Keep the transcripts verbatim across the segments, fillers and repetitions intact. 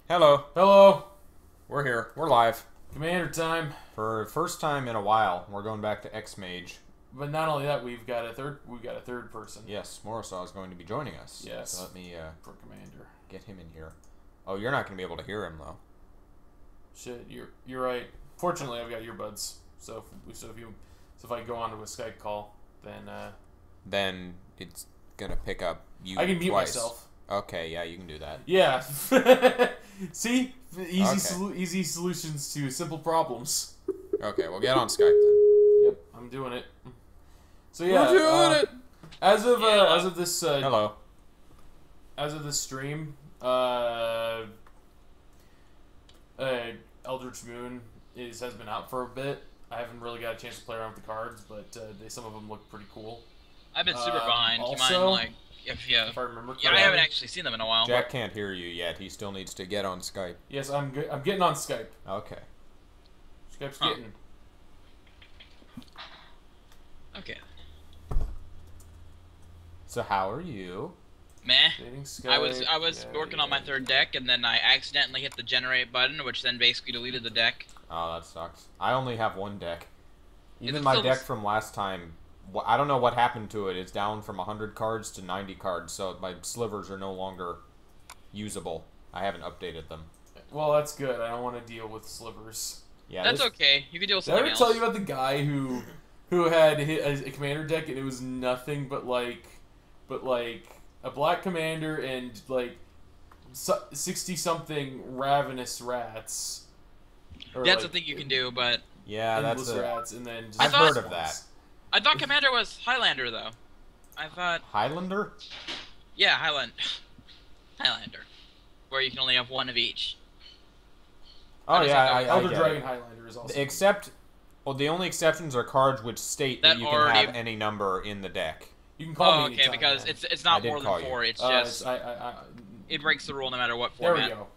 Hello. Hello. We're here. We're live. Commander time. For the first time in a while, we're going back to XMage. But not only that, we've got a third. We've got a third person. Yes, Morrowsaw is going to be joining us. Yes. So let me uh, For Commander. get him in here. Oh, you're not going to be able to hear him though. Shit, you're you're right. Fortunately, I've got earbuds. So if, so if you so if I go onto a Skype call, then uh, Then it's gonna pick up you. I can mute twice. myself. Okay, yeah, you can do that. Yeah. See, easy Okay. solu easy solutions to simple problems. Okay, we'll get on Skype then. Yep, I'm doing it. So yeah, We're doing uh, it. As of uh, as of this uh, Hello. as of this stream, uh, uh, Eldritch Moon is has been out for a bit. I haven't really got a chance to play around with the cards, but uh, they, some of them look pretty cool. I've been super Uh, behind. Do you mind, also, like, if you... If I remember correctly. Yeah, I haven't actually seen them in a while. Jack can't hear you yet. He still needs to get on Skype. Yes, I'm good. I'm getting on Skype. Okay. Skype's Huh. getting. Okay. So how are you? Meh. Getting Skype. I was I was yeah, working yeah. on my third deck, and then I accidentally hit the generate button, which then basically deleted the deck. Oh, that sucks. I only have one deck. Is Even it my still deck the- from last time, wh- I don't know what happened to it. It's down from one hundred cards to ninety cards, so my slivers are no longer usable. I haven't updated them. Well, that's good. I don't want to deal with slivers. Yeah, That's this, okay. You can deal with Did I something ever else. tell you about the guy who who had hit a, a commander deck and it was nothing but like, but like a black commander and like sixty something ravenous rats. Or That's like, a thing you can do, but yeah, that's endless a, rats, and then just I've thought- heard of that. I thought Commander was Highlander though. I thought, Highlander? yeah, Highland, Highlander, where you can only have one of each. Oh That is yeah, like I, I Elder get Dragon it. Highlander is also. Except, well, the only exceptions are cards which state that, That you can already- have any number in the deck. You can call Oh, me okay, anytime, because man. it's it's I not did more call than you. four. It's Uh, just it's- I, I, I, it breaks the rule no matter what there format. we go.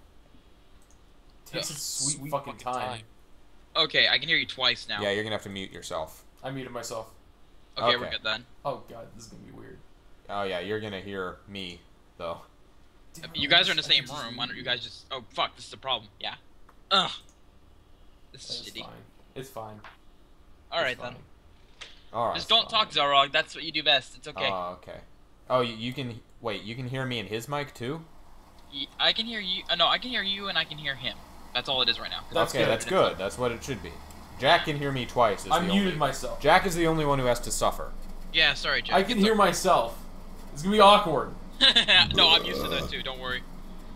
Takes Ugh, its sweet, sweet fucking, fucking time. time. Okay, I can hear you twice now. Yeah, you're gonna have to mute yourself. I muted myself. Okay, we're okay. good then. Oh god, this is gonna be weird. Oh yeah, you're gonna hear me though. Damn, You I guys are in wish the I same could just room. Why don't you mute. guys just? Oh fuck, this is a problem. Yeah. Ugh. This is It's shitty. fine. It's fine. All right It's then. fine. All right. Just don't talk, Xelrog. That's what you do best. It's okay. Oh, okay. Oh, you, you can wait. You can hear me in his mic too. Y- I can hear you. Uh, no, I can hear you, and I can hear him. That's all it is right now. That's okay, good. that's good. That's what it should be. Jack can hear me twice. Is I the muted only... myself. Jack is the only one who has to suffer. Yeah, sorry, Jack. I can It's hear myself. It's gonna be awkward. o- no, I'm used to that too. Don't worry.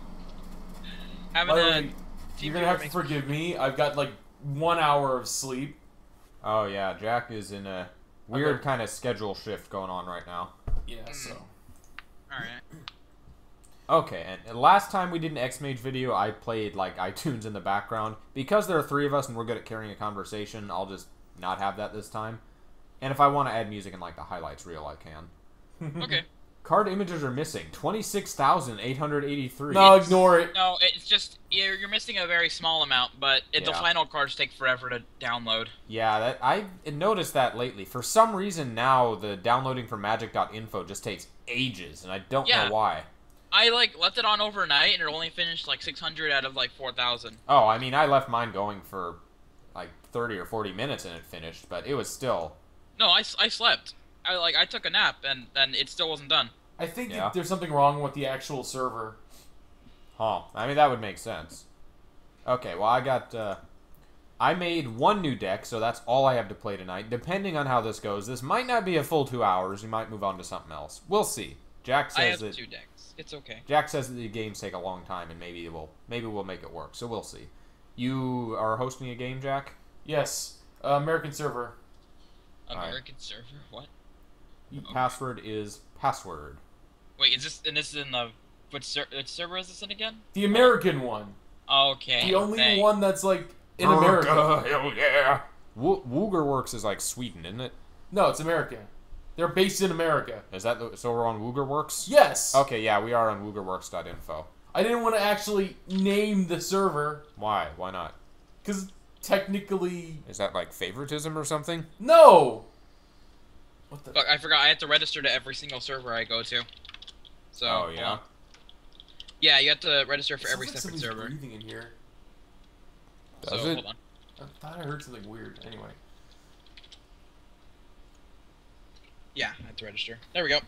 Having By the a way, team you're gonna have to makes- forgive me. I've got like one hour of sleep. Oh yeah, Jack is in a weird Okay. kind of schedule shift going on right now. Yeah, so. All right. Okay, and- and last time we did an XMage video, I played like iTunes in the background. Because there are three of us and we're good at carrying a conversation, I'll just not have that this time. And if I want to add music in like the highlights reel, I can. Okay. Card images are missing. twenty-six thousand eight hundred eighty-three. No, ignore it. No, it's just you're, you're missing a very small amount, but it, the Yeah. final cards take forever to download. Yeah, that I noticed that lately. For some reason now, the downloading from magic dot info just takes ages, and I don't Yeah. know why. I like left it on overnight, and it only finished like six hundred out of like four thousand. Oh, I mean, I left mine going for like thirty or forty minutes and it finished, but it was still... No, I, s- I slept. I like I took a nap, and then it still wasn't done. I think Yeah. that there's something wrong with the actual server. Huh. I mean, that would make sense. Okay, well, I got... Uh, I made one new deck, so that's all I have to play tonight. Depending on how this goes, this might not be a full two hours. We might move on to something else. We'll see. Jack I says have that... two decks. It's okay. Jack says that the games take a long time, and maybe we'll maybe we'll make it work. So we'll see. You are hosting a game, Jack? Yes, uh, American server. Alright. American server? What? Password is password. Wait, is this and this is in the which, ser- which server is this in again? The American one. Okay. The only thank- one that's like in America. Hell yeah! Wo- Woogerworks is like Sweden, isn't it? No, it's America. They're based in America. Is that the, so? We're on Woogerworks. Yes. Okay, yeah, we are on Woogerworks dot info. I didn't want to actually name the server Why? Why not? because technically, Is that like favoritism or something? no. What the? Fuck, I forgot. I have to register to every single server I go to. So. Oh hold yeah. on. Yeah, you have to register for It every sounds like separate somebody's server. breathing in here. Does so it? hold on. I thought I heard something weird. Anyway. Yeah, I have to register. There we go.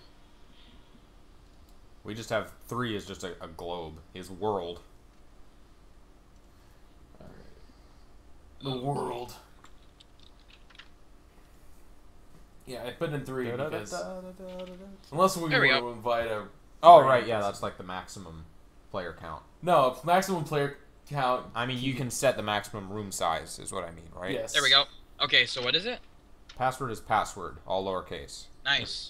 We just have three is just a, a globe. His world. Alright. The world. Yeah, I put in three because unless we There we want go. to invite a. Oh random right, yeah, person. that's like the maximum player count. No, maximum player count. I mean, you can set the maximum room size, is what I mean, right? Yes. There we go. Okay, so what is it? Password is password, all lowercase. Nice.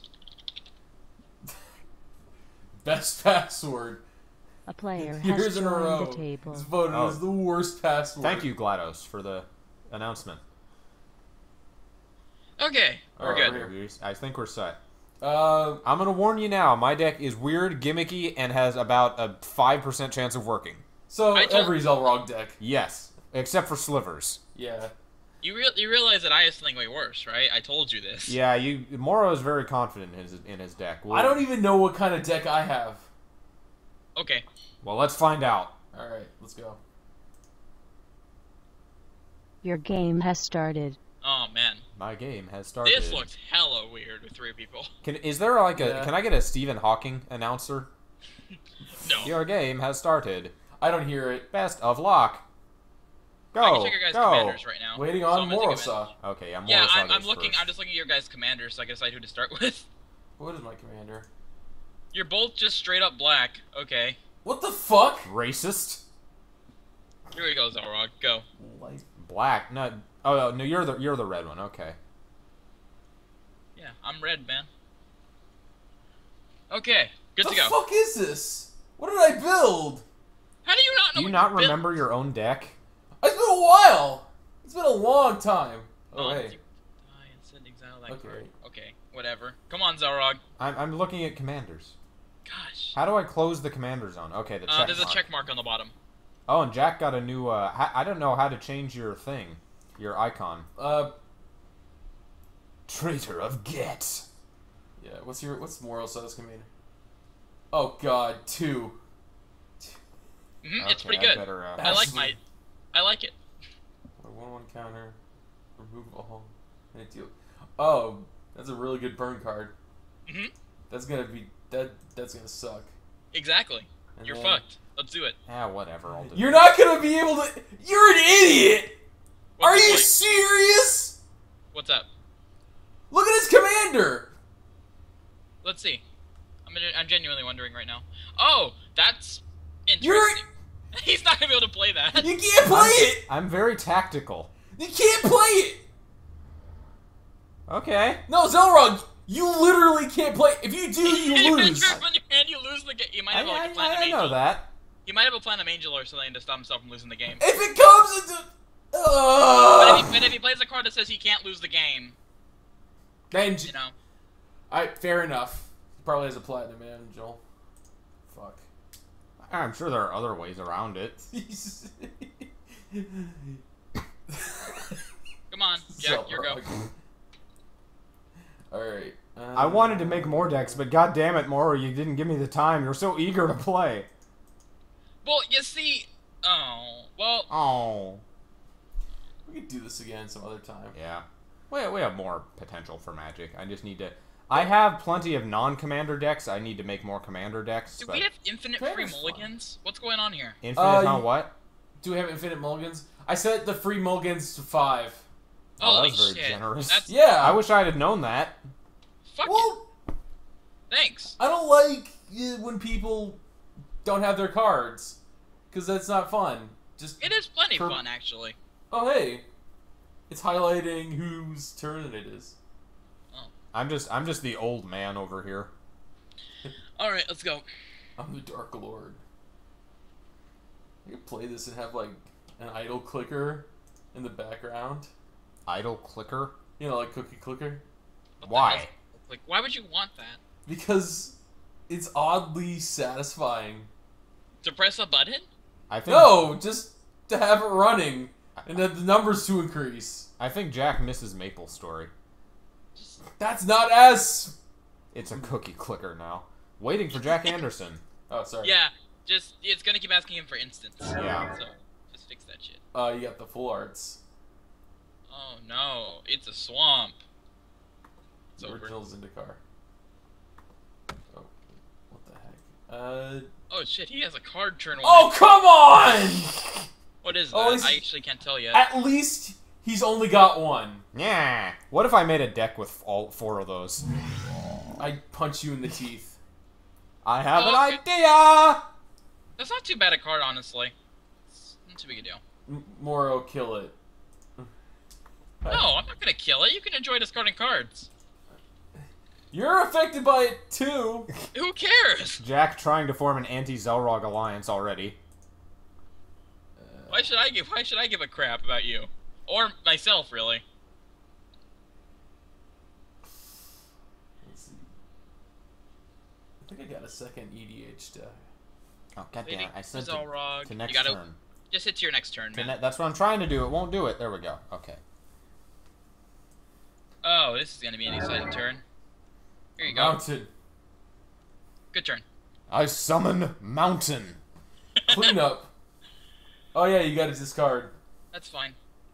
Best password. A player Years has in a row. joined the table. It's voted Oh. as the worst password. Thank you, GLaDOS, for the announcement. Okay, we're Alright, good. we- I think we're set. Uh, I'm gonna warn you now, my deck is weird, gimmicky, and has about a five percent chance of working. so I told- every Xelrog deck. Yes, except for slivers. Yeah. You real you realize that I have something way worse, right? I told you this. Yeah, you. Morrow is very confident in his in his deck. We'll, I don't even know what kind of deck I have. Okay. Well, let's find out. All right, let's go. Your game has started. Oh man, My game has started. this looks hella weird with three people. Can is there like a? Yeah. Can I get a Stephen Hawking announcer? No. Your game has started. I don't hear it. Best of luck. Go. I can check your guys' go. commanders right now. Waiting So on I'm gonna take a minute. Morrowsaw. Okay, I'm Yeah, Morrowsaw I'm, I'm goes looking. first. I'm just looking at your guys' commanders, so I can decide who to start with. What is my commander? You're both just straight up black. Okay. What the fuck? Racist. Here we go, Xelrog. Go. Light. Black. No. Oh no, you're the you're the red one. Okay. Yeah, I'm red, man. Okay, good the to go. fuck is this? What did I build? How do you not know? Do you what not built? remember your own deck? It's been a while. It's been a long time. Oh, Oh, hey. you die and send exile that Okay. card. Okay, whatever. Come on, Xelrog. I'm I'm looking at commanders. Gosh. How do I close the commander zone? Okay, the check Uh, there's a mark. check mark on the bottom. Oh, and Jack got a new. Uh, ha- I don't know how to change your thing, your icon. Uh, Traitor of Get. yeah. What's your what's Morrowsaw's commander? Oh God, two. hmm it's Okay, pretty I good. better, uh, I like That's- my. I like it. A one-one counter. Remove all. And a deal. Oh, that's a really good burn card. hmm That's gonna be that. That's gonna suck. Exactly. And You're then- fucked. Let's do it. Ah, whatever. I'll do You're it. not gonna be able to. You're an idiot. What's Are the you point? serious? What's up? Look at his commander. Let's see. I'm I'm genuinely wondering right now. Oh, that's You're. interesting. He's not gonna be able to play that. You can't play I'm, it. I'm very tactical. You can't play it. Okay. No, Xelrog, you literally can't play. If you do, you If lose. you're on your hand, you lose the game. You might I, have like I, a platinum I angel. know that. You might have a platinum angel or something to stop himself from losing the game. If it comes into. But Uh, if, he, but if he plays a card that says he can't lose the game, then, you know. I fair enough. He probably has a platinum angel. Fuck. I'm sure there are other ways around it. Come on, Jack, your go. Alright. Um, I wanted to make more decks, but god damn it, Moro, you didn't give me the time. You're so eager to play. Well, you see. Oh, well. Oh. We could do this again some other time. Yeah. We, we have more potential for Magic. I just need to... I have plenty of non-commander decks. I need to make more commander decks. Do but we have infinite That free is fun. mulligans? What's going on here? Infinite Uh, on you- what? Do we have infinite mulligans? I set the free mulligans to five. Oh, that Holy was very shit. generous. That's Yeah. I wish I had known that. fuck Well, it. Thanks. I don't like uh, when people don't have their cards, because that's not fun. Just It is plenty For- fun, actually. oh hey, it's highlighting whose turn it is. I'm just I'm just the old man over here. All right, let's go. I'm the Dark Lord. I could play this and have like an idle clicker in the background. Idle clicker? You know, like cookie clicker. What the Why? hell's- Like, why would you want that? Because it's oddly satisfying. To press a button? I think No, just to have it running and then the numbers to increase. I think Jack misses Maple's story. That's not as. It's a cookie clicker now. Waiting for Jack Anderson. Oh, sorry. Yeah. Just it's gonna keep asking him for instance. Yeah. So just fix that shit. Uh, you got the full arts. Oh no, it's a swamp. It's The over. original Zendikar. Oh, what the heck? Uh. Oh shit, he has a card turn. Oh come on! What is Oh, that? he's- I actually can't tell yet. At least he's only got one. Yeah. What if I made a deck with all four of those? I'd punch you in the teeth. I have Oh, an okay. idea! That's not too bad a card, honestly. It's not too big a deal. M Moro, kill it. No, I'm not gonna kill it. You can enjoy discarding cards. You're affected by it too. Who cares? Jack trying to form an anti-Xelrog alliance already. Why should I give? Why should I give a crap about you, or myself, really? Let's see. I think I got a second E D H deck. Oh, goddamn. I said to, Xelrog. to next you gotta turn. just hit to your next turn, To man. ne that's what I'm trying to do. It won't do it. There we go. Okay. Oh, this is gonna be an exciting turn. Here you go. Mountain. Good turn. I summon Mountain. Clean up. Oh yeah, you got to discard. That's fine.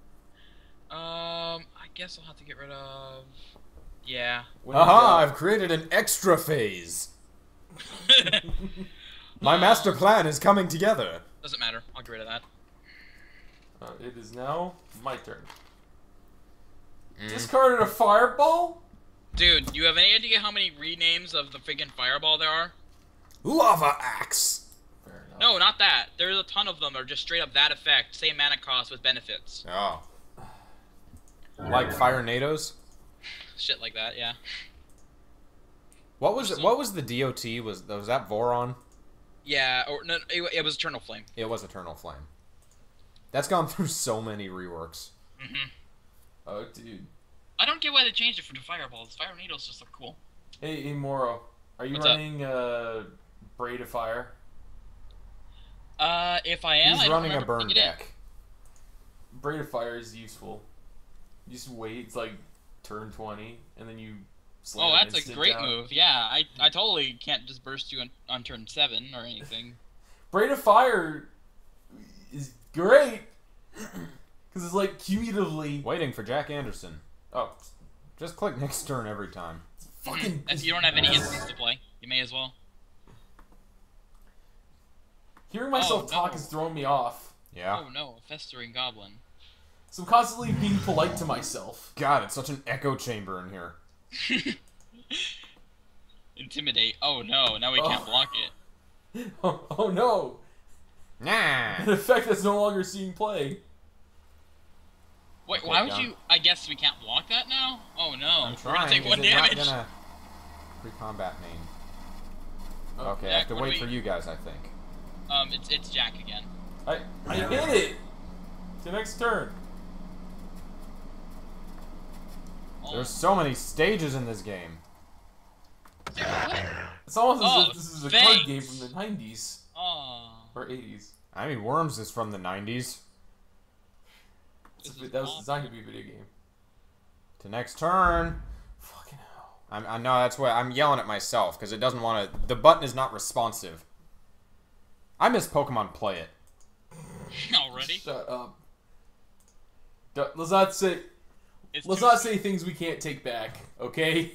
Um, I guess I'll have to get rid of. Yeah. When in Aha! doubt- I've created an extra phase. My master plan is coming together. Doesn't matter. I'll get rid of that. Uh, it is now my turn. Mm. Discarded a fireball? Dude, you have any idea how many renames of the friggin' fireball there are? Lava Axe. Fair enough. No, not that. There's a ton of them that are just straight up that effect. Same mana cost with benefits. Oh. Like Fire Nados? Shit like that, yeah. What was it? What was the D O T? Was was that Voron? Yeah, or no, it, it was Eternal Flame. It was Eternal Flame. That's gone through so many reworks. Mm-hmm. Oh, dude. I don't get why they changed it from the fireballs. Fire needles just look cool. Hey, hey Moro. Are you What's up? running uh, Braid of Fire? Uh, if I am, He's I don't running a remember burn putting it in. deck. Braid of Fire is useful. You just wait, it's like turn twenty, and then you slam Oh, it that's and a sit great down. move. Yeah, I, I totally can't just burst you on, on turn seven or anything. Braid of Fire is great, because it's like cumulatively... Waiting for Jack Anderson. Oh, Just click next turn every time. fucking... If you don't have any instants to play, you may as well. Hearing myself Oh, talk no. is throwing me off. Yeah. Oh no, a festering goblin. So I'm constantly being polite to myself. God, it's such an echo chamber in here. Intimidate. Oh no, now we Oh. can't block it. Oh, oh no! Nah. An effect that's no longer seeing play. Wait, Okay, why would done. you? I guess we can't block that now. Oh no, I'm we're trying. gonna take Is one it damage. not gonna pre-combat name? Oh, Okay, I Jack, have to what do wait we- for you guys, I think. Um, it's it's Jack again. I, I hit it! To next turn. Oh, There's so many stages in this game. dude, what? It's almost Oh, as if this is a thanks. card game from the nineties. Oh, Or eighties. I mean, Worms is from the nineties. It's a This vi- is that was awful. designed to be a video game. To next turn. Fucking hell. I'm, I know that's why I'm yelling at myself because it doesn't want to. The button is not responsive. I miss Pokemon Play It. already? Shut up. D- let's not say It's let's too not soon. say things we can't take back, okay?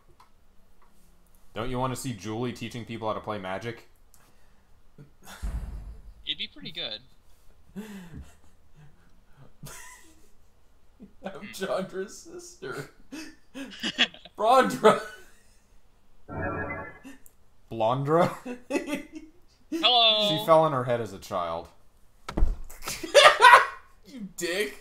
Don't you want to see Julie teaching people how to play Magic? It'd be pretty good. I'm Chandra's sister. Brondra. Blondra? Hello. She fell on her head as a child. You dick.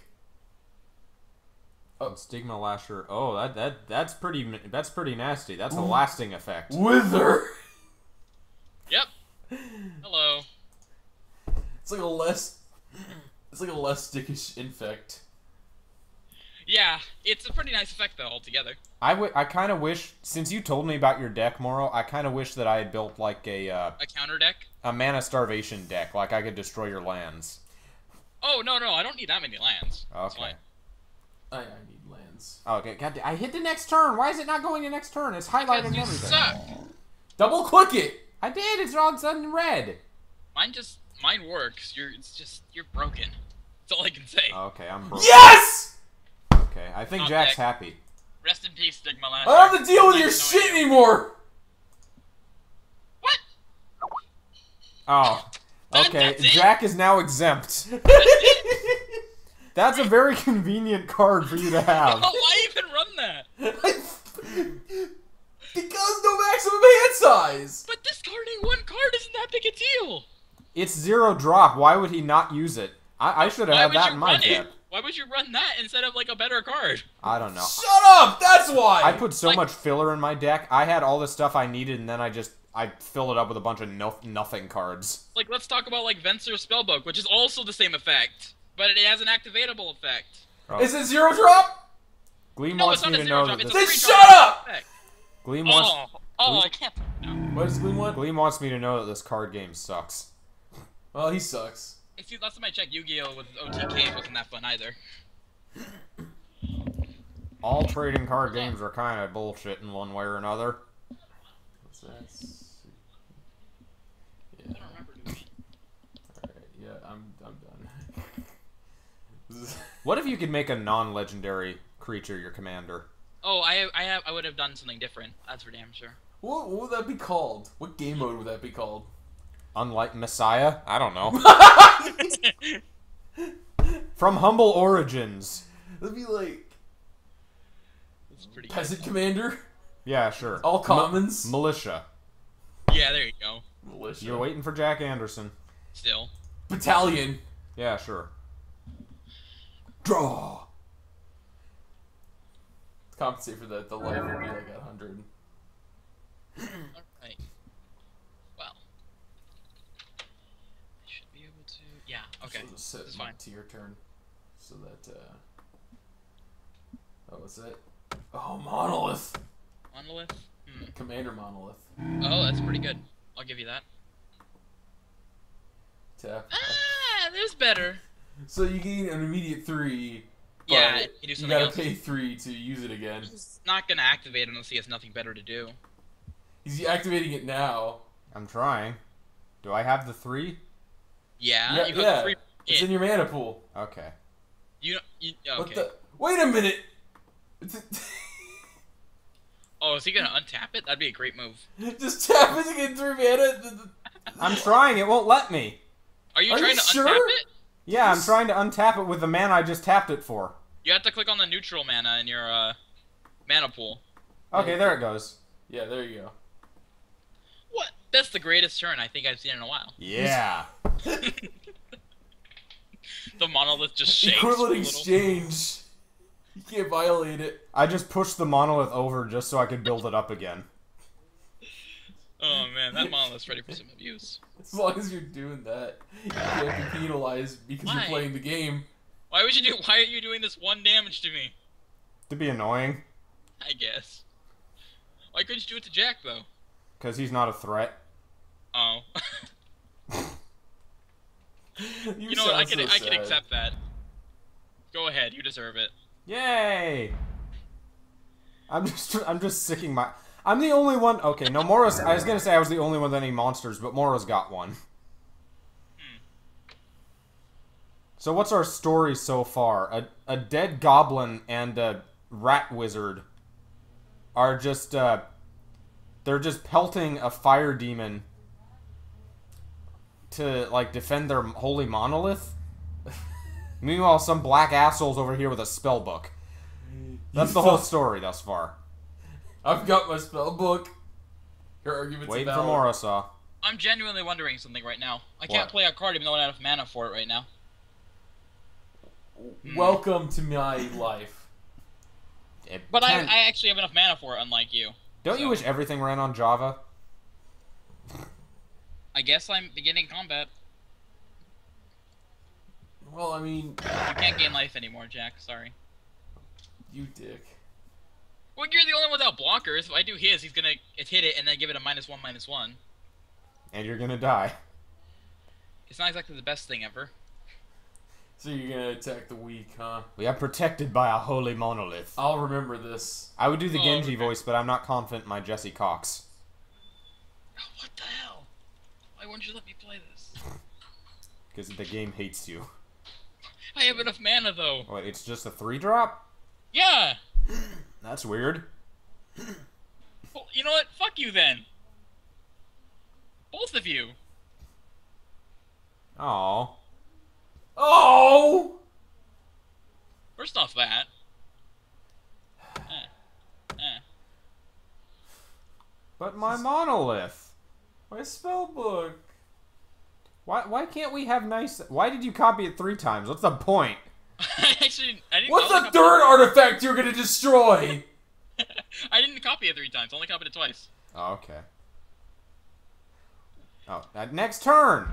Oh, Stigma Lasher. Oh, that that that's pretty that's pretty nasty. That's a lasting effect. Wither. Yep. Hello. It's like a less it's like a less stickish infect. Yeah, it's a pretty nice effect though altogether. I, w I kind of wish, since you told me about your deck, Moro, I kind of wish that I had built like a uh, A counter deck. a mana starvation deck, like I could destroy your lands. Oh no no, I don't need that many lands. It's Okay. fine. I, I need lands. Okay, God, I hit the next turn. Why is it not going to next turn? It's highlighting Because you everything. suck. Double click it. I did. It's all it's in red. Mine just mine works. You're it's just you're broken. That's all I can say. Okay, I'm broken. Yes! Okay, I think Not Jack's deck. happy. Rest in peace, Stigma. Last I don't have year. to deal with I your have no shit idea. anymore! What? Oh. That- Okay, that's it? Jack is now exempt. That's a very convenient card for you to have. Why even run that? Because no maximum hand size! But discarding one card isn't that big a deal. It's zero drop. Why would he not use it? I, I should have Why had would that you in my run deck. it? Why would you run that instead of like a better card? I don't know. Shut up! That's why! I put so Like- much filler in my deck. I had all the stuff I needed, and then I just I fill it up with a bunch of no nothing cards. Like, let's talk about like Venser's Spellbook, which is also the same effect, but it has an activatable effect. Oh. Is it zero drop? Gleam No, wants it's not me a to zero know drop. that It's this. a Then three shut drop up! effect. Gleam wants. Oh, oh, I can't. No. What does Gleam want? Gleam wants me to know that this card game sucks. Well, he sucks. If you last time I checked, Yu-Gi-Oh with O T Ks wasn't that fun either. All trading card games are kind of bullshit in one way or another. What's that? I don't remember doing it. Alright, yeah, I'm, I'm done. What if you could make a non-legendary creature your commander? Oh, I I have I would have done something different. That's for damn sure. What, what would that be called? What game mode would that be called? Unlike Messiah? I don't know. From humble origins. That'd be like It's pretty. Peasant Commander? Yeah, sure. All commons? Mi- militia. Yeah, there you go. Militia. You're waiting for Jack Anderson. Still. Battalion. Yeah, sure. Draw. To compensate for that, the life would be like a hundred. Alright. Well. I should be able to. Yeah. Okay. So just set This is my fine. to your turn, so that. uh... Oh, what's that? Oh, Monolith. Monolith. Hmm. Commander Monolith. Oh, that's pretty good. I'll give you that. Tap. Ah, there's better. So you gain an immediate three. But Yeah, you do you something gotta else. pay three to use it again. He's not gonna activate unless he has nothing better to do. He's activating it now. I'm trying. Do I have the three? Yeah, Yeah, you got yeah. the free. It's in your mana pool. Okay. You don't. You, okay. What the? Wait a minute. It's a... Oh, is he gonna untap it? That'd be a great move. Just tap it to get three mana. I'm trying. It won't let me. Are you Are trying you to sure? untap it? Yeah, I'm trying to untap it with the mana I just tapped it for. You have to click on the neutral mana in your uh, mana pool. Okay, there it goes. Yeah, there you go. What? That's the greatest turn I think I've seen in a while. Yeah. The monolith just shakes. for a Equivalent little. exchange. You can't violate it. I just pushed the monolith over just so I could build it up again. Oh man, that monolith's ready for some abuse. As long as you're doing that, you can't be penalized because you're Why? playing the game. Why would you do? Why are you doing this one damage to me? To be annoying. I guess. Why couldn't you do it to Jack though? Because he's not a threat. Oh. You, You know what? I sound can so I can sad. accept that. Go ahead, you deserve it. Yay! I'm just I'm just sicking my... I'm the only one... Okay, no, Morris... I was gonna say I was the only one with any monsters, but Morris got one. Hmm. So what's our story so far? A, a dead goblin and a rat wizard are just, uh... They're just pelting a fire demon to, like, defend their holy monolith? Meanwhile, some black asshole's over here with a spell book. That's You the whole thought- story thus far. I've got my spell book. Your argument's Waiting for valid. Morrowsaw. I'm genuinely wondering something right now. I can't What? play a card even though I don't have mana for it right now. Welcome to my life. It But I, can- I actually have enough mana for it, unlike you. Don't you so- wish everything ran on Java? I guess I'm beginning combat. Well, I mean, You can't gain life anymore, Jack. Sorry. you dick. Well, you're the only one without blockers. If I do his, he's gonna hit it and then give it a minus one, minus one. And you're gonna die. It's not exactly the best thing ever. So you're gonna attack the weak, huh? We are protected by a holy monolith. I'll remember this. I would do the Oh, Genji okay. voice, but I'm not confident in my Jesse Cox. Oh, what the hell? Why won't you let me play this? Because the game hates you. I have enough mana though. What, it's just a three drop? Yeah. That's weird. Well, you know what? Fuck you then. Both of you. Oh. Oh! First off that. Eh. Eh. But my monolith. My spell book. Why why can't we have nice... Why did you copy it three times? What's the point? I actually, I didn't. What's I the only third copied artifact you're gonna destroy? it- I didn't copy it three times. I only copied it twice. Oh, okay. Oh, that next turn!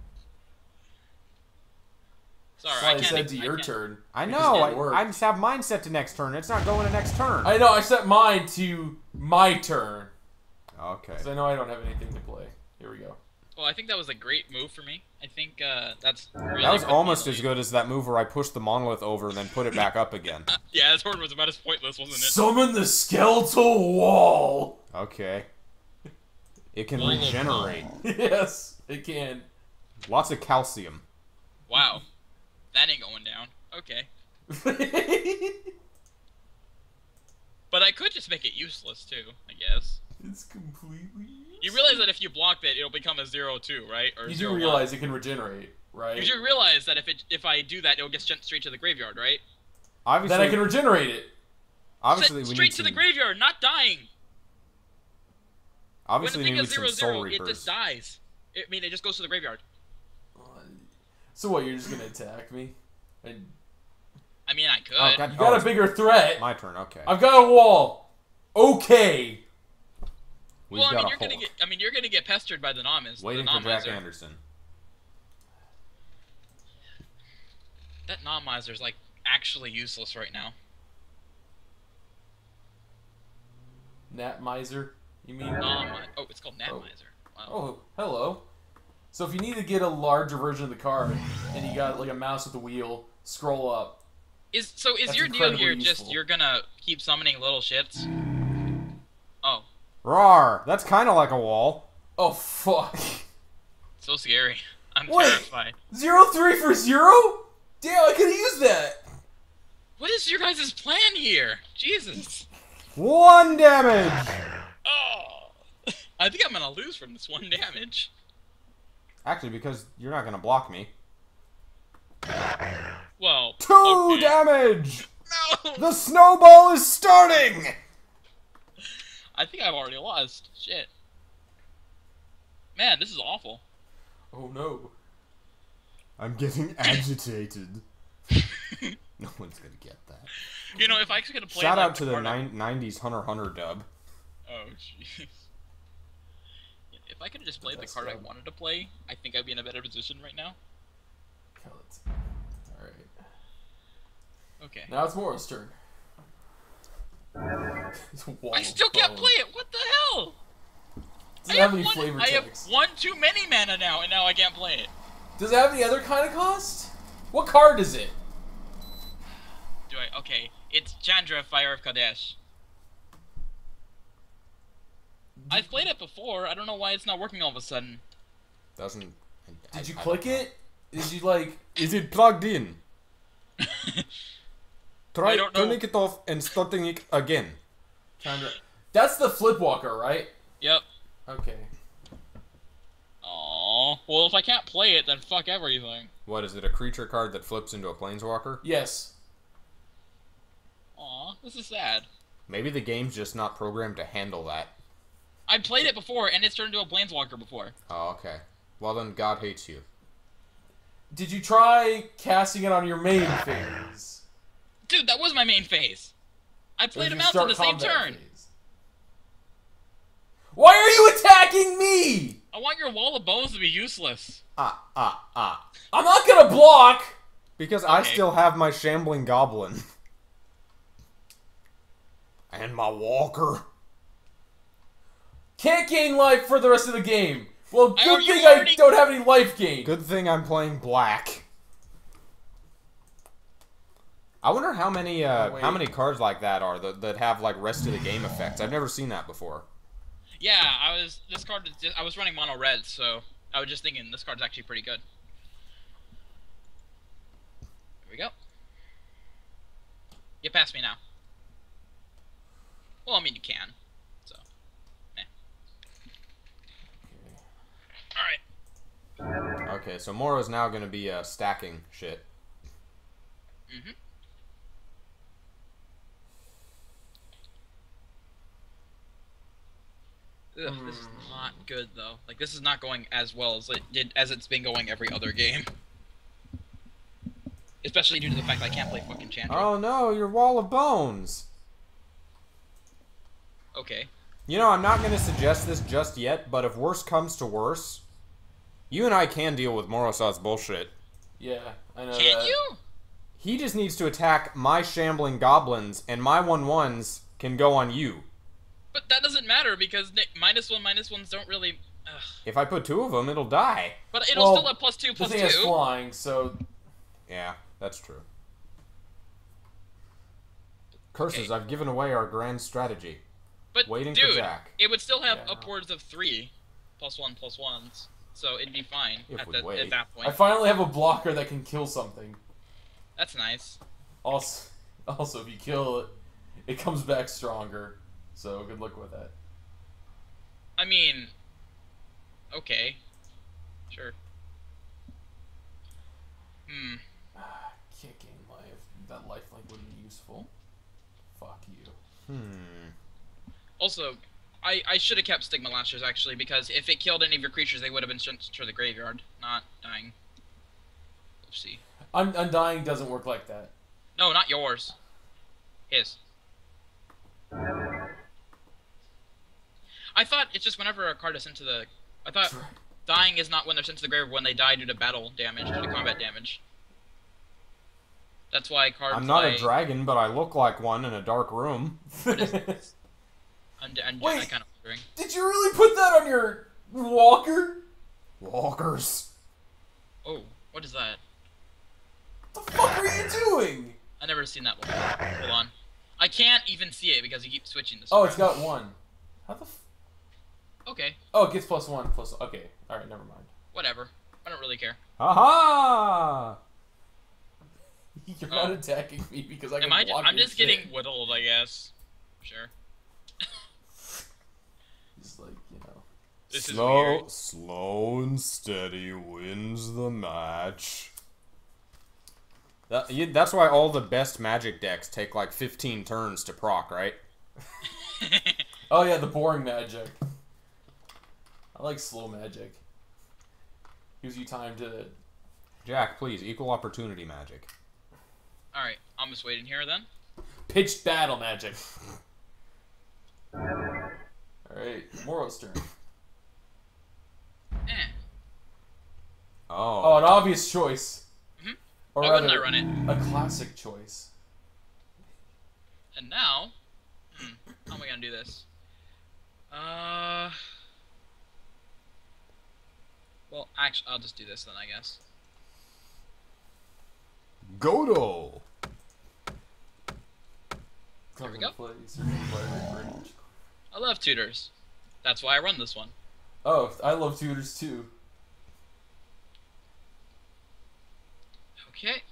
Sorry, That's I why I can't. said to I your can't- turn. I because know, it I, didn't work. I just have mine set to next turn. It's not going to next turn. I know, I set mine to my turn. Okay. Because I know I don't have anything to play. Here we go. Well, I think that was a great move for me. I think uh, that's really That was put me almost in the as lead. good as that move where I pushed the monolith over and then put it back up again. Yeah, this horde was about as pointless, wasn't it? Summon the skeletal wall! Okay. It can Wall of regenerate. Yes, it can. Lots of calcium. Wow, that ain't going down. Okay, but I could just make it useless too, I guess. It's completely useless. You realize that if you block it, it'll become a zero two, right? Or You zero do one. realize it can regenerate, right? You do realize that if it if I do that, it'll get sent straight to the graveyard, right? Obviously, Then I can regenerate it. obviously Sent we straight need to the some, graveyard, not dying. obviously when we the need thing some is soul zero zero, it reapers. just dies. I mean, it just goes to the graveyard. So what, you're just gonna attack me? And I mean, I could. Oh, God. you got Oh, a bigger threat. My turn. Okay. I've got a wall. Okay. We've well, I got mean, a you're gonna Hulk. get. I mean, you're gonna get pestered by the Nomis. Waiting the for Jack Nomizer. Anderson. That Nomizer's like actually useless right now. Nat Miser, you mean? Nom. Oh, it's called Oh. Natmizer. Wow. Oh, hello. So if you need to get a larger version of the card, and you got like a mouse with a wheel, scroll up. Is so is That's your deal here incredibly just useful. you're gonna keep summoning little shits? Oh, Rawr! That's kind of like a wall. Oh fuck. so scary. I'm Wait. terrified. Zero three for zero? Damn, I could have used that. What is your guys' plan here? Jesus. One damage! Oh. I think I'm gonna lose from this one damage. Actually, because you're not going to block me. Well. Two okay. damage! No. The snowball is starting! I think I've already lost. Shit. Man, this is awful. Oh no. I'm getting agitated. No one's going to get that. You know, if I could have played. Shout like, out to the card I- nineties Hunter x Hunter dub. Oh jeez. If I could have just played the Best card I dub. wanted to play, I think I'd be in a better position right now. Alright. Okay. Now it's Morrow's turn. It's a wall I of still can't bone. play it. What the hell? Does I it have have any one, flavor I have text? one too many mana now, and now I can't play it. Does it have any other kind of cost? What card is it? Do I? Okay, it's Chandra, Fire of Kadesh. I've played it before. I don't know why it's not working all of a sudden. Doesn't... I- Did you I- click it? Did you like... Is it plugged in? Try I don't know. turning it off and starting it again. Chandra. That's the Flipwalker, right? Yep. Okay. Aww. Well, if I can't play it, then fuck everything. What, is it a creature card that flips into a planeswalker? Yes. Aw, this is sad. Maybe the game's just not programmed to handle that. I played it before, and it's turned into a Planeswalker before. Oh, okay. Well then, God hates you. Did you try casting it on your main phase? Dude, that was my main phase. I Or played did him you out on start the same combat turn. phase? Why are you attacking me? I want your wall of bones to be useless. Ah, ah, ah. I'm not gonna block. Because I Okay. still have my shambling goblin. And my walker. Can't gain life for the rest of the game. Well, I- good you thing I already- don't have any life gain. Good thing I'm playing black. I wonder how many uh, Oh, wait. how many cards like that are that, that have like rest of the game effects. I've never seen that before. Yeah, I was. This card. is just- I was running mono red, so I was just thinking this card's actually pretty good. Get past me now. Well, I mean, you can. So, eh. Alright. Okay, so Moro's now going to be uh, stacking shit. Mm-hmm. Ugh, this is not good, though. Like, this is not going as well as it did, as it's been going every other game. Especially due to the fact that I can't play fucking Chandra. Oh no, your wall of bones! Okay. You know, I'm not going to suggest this just yet, but if worse comes to worse, you and I can deal with Morrowsaw's bullshit. Yeah, I know Can that. you? He just needs to attack my shambling goblins, and my one ones can go on you. But that doesn't matter because ni- minus one, minus ones don't really. Ugh. If I put two of them, it'll die. But it'll Well, still have plus two, The plus thing is two. flying, so Yeah, that's true. Curses, Okay. I've given away our grand strategy. But Waiting for dude, Jack. it would still have Yeah. upwards of three plus one, plus ones. So it'd be fine If at, we the, wait. at that point. I finally have a blocker that can kill something. That's nice. Also, also if you kill it, it comes back stronger. So good luck with that. I mean, okay, sure. Hmm. Can't gain life. That lifelink would be useful. Fuck you. Hmm. Also, I, I should have kept Stigma Lashers, actually, because if it killed any of your creatures, they would have been sent to the graveyard, not dying. Oopsie. Un Undying doesn't work like that. No, not yours. His. I thought it's just whenever a card is sent to the... I thought dying is not when they're sent to the grave, when they die due to battle damage, due to combat damage. That's why cards I'm not like... a dragon, but I look like one in a dark room. What is this? I'm, I'm, Wait. I'm kind of wondering. Did you really put that on your walker? Walkers. Oh, what is that? What the fuck are you doing? I've never seen that before. Hold on. I can't even see it because you keep switching this. Oh, it's got one. How the f Okay, Oh, it gets plus one, plus... Okay, alright, never mind. whatever. I don't really care. Aha! You're Oh. not attacking me because I can Am I? Ju block I'm your just shit. getting whittled, I guess. Sure. Just like, you know... This is slow, weird. slow and steady wins the match. That, you, that's why all the best Magic decks take like fifteen turns to proc, right? Oh yeah, the boring magic. I like slow magic. Gives you time to... Jack, please, equal opportunity Magic. Alright, I'm just waiting here then. Pitched battle magic. Alright, Morrow's turn. Eh. Oh, Oh. an obvious choice. Mhm. Or Why wouldn't I rather, run it? a classic choice. And now... Hmm, how am I gonna do this? Uh... Well, actually, I'll just do this then, I guess. Godo! There we Comes go. into play, certain player range. I love tutors. That's why I run this one. Oh, I love tutors too. Okay.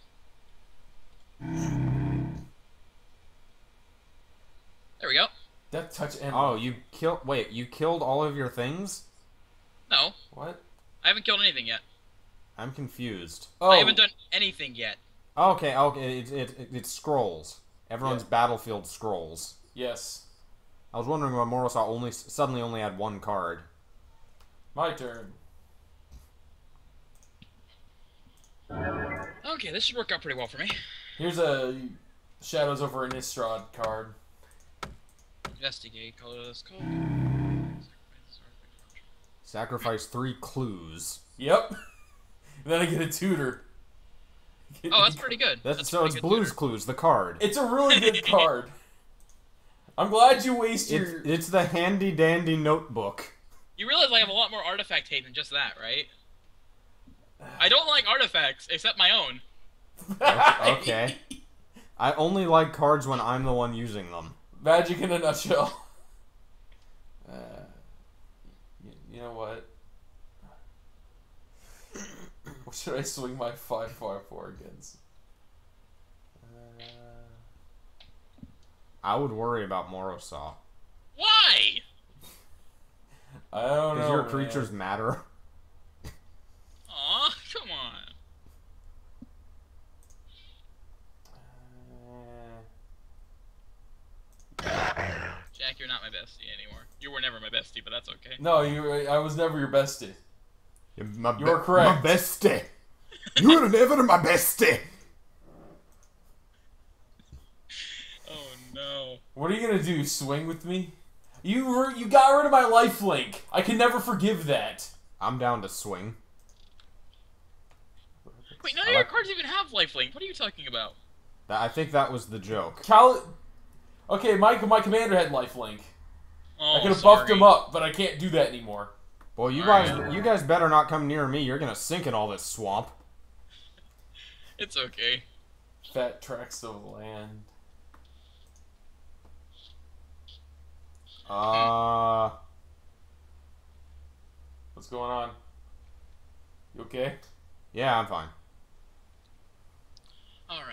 There we go. Death touch and... Oh, you killed. Wait, you killed all of your things? No, What? I haven't killed anything yet. I'm confused. Oh, I haven't done anything yet. Okay, okay, it, it, it, it's scrolls. Everyone's Yeah. battlefield scrolls. yes. I was wondering why Morrowsaw only suddenly only had one card. My turn. Okay, this should work out pretty well for me. Here's a Shadows over Innistrad card. Investigate, colorless code. Sacrifice three clues. Yep. And then I get a tutor. Oh, that's pretty good. That's, That's so pretty it's good Blue's tutor. Clues, the card. It's a really good card. I'm glad you waste It's, your... it's the handy dandy notebook. You realize I have a lot more artifact hate than just that, right? I don't like artifacts, except my own. Okay. I only like cards when I'm the one using them. Magic in a nutshell. Uh, you, you know what? What should I swing my five five four against? Uh, I would worry about Morrowsaw. Why? I don't know. Does your man. creatures matter? Aw, come on. Jack, you're not my bestie anymore. You were never my bestie, but that's okay. No, you. I was never your bestie. You're my You're be- correct. My bestie. You were never my bestie. Oh no. What are you gonna do? Swing with me? You were, you got rid of my lifelink. I can never forgive that. I'm down to swing. Wait, none I of your like- cards even have lifelink. What are you talking about? That, I think that was the joke. Cal. Okay, my my commander had lifelink. Oh, I could have sorry. buffed him up, but I can't do that anymore. Well, you Alright. guys, you guys better not come near me. You're gonna sink in all this swamp. It's okay. Fat tracts of land. Uh, What's going on? You okay? yeah, I'm fine. All right.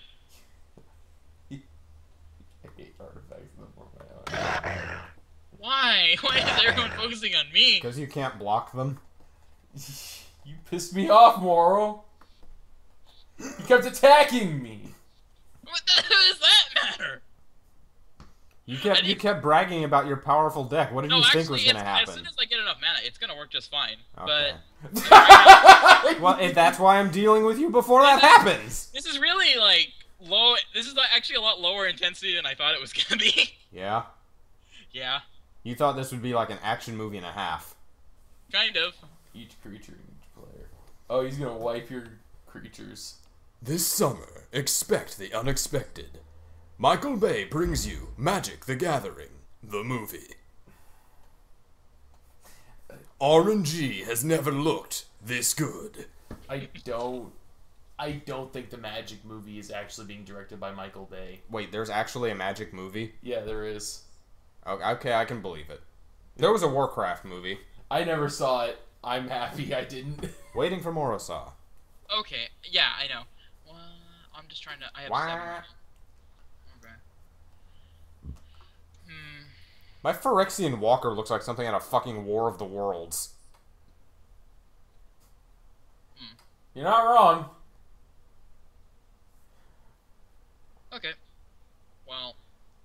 I hate artifacts in the form of my own. Why? Why is everyone focusing on me? Because you can't block them. You pissed me off, Morrow. You kept attacking me. What the hell does that matter? You I kept you didn't- kept bragging about your powerful deck. What did No, you actually, think was it's, gonna as happen? soon as I get enough mana, it's gonna work just fine. Okay. But Well, if that's why I'm dealing with you before that happens. this is really like low. This is like, actually a lot lower intensity than I thought it was gonna be. Yeah. Yeah, You thought this would be like an action movie and a half. kind of. Each creature, each player. Oh, he's gonna wipe your creatures. This summer, expect the unexpected. Michael Bay brings you Magic the Gathering, the movie. R N G has never looked this good. I don't. I don't think the Magic movie is actually being directed by Michael Bay. Wait, there's actually a magic movie? Yeah, there is. O- Okay, I can believe it. There was a Warcraft movie. I never saw it. I'm happy I didn't. Waiting for Morrowsaw. Okay, yeah, I know. Well, I'm just trying to. I have Wah. seven. Okay. Hmm. My Phyrexian Walker looks like something out of fucking War of the Worlds. You're not wrong. Okay. Well,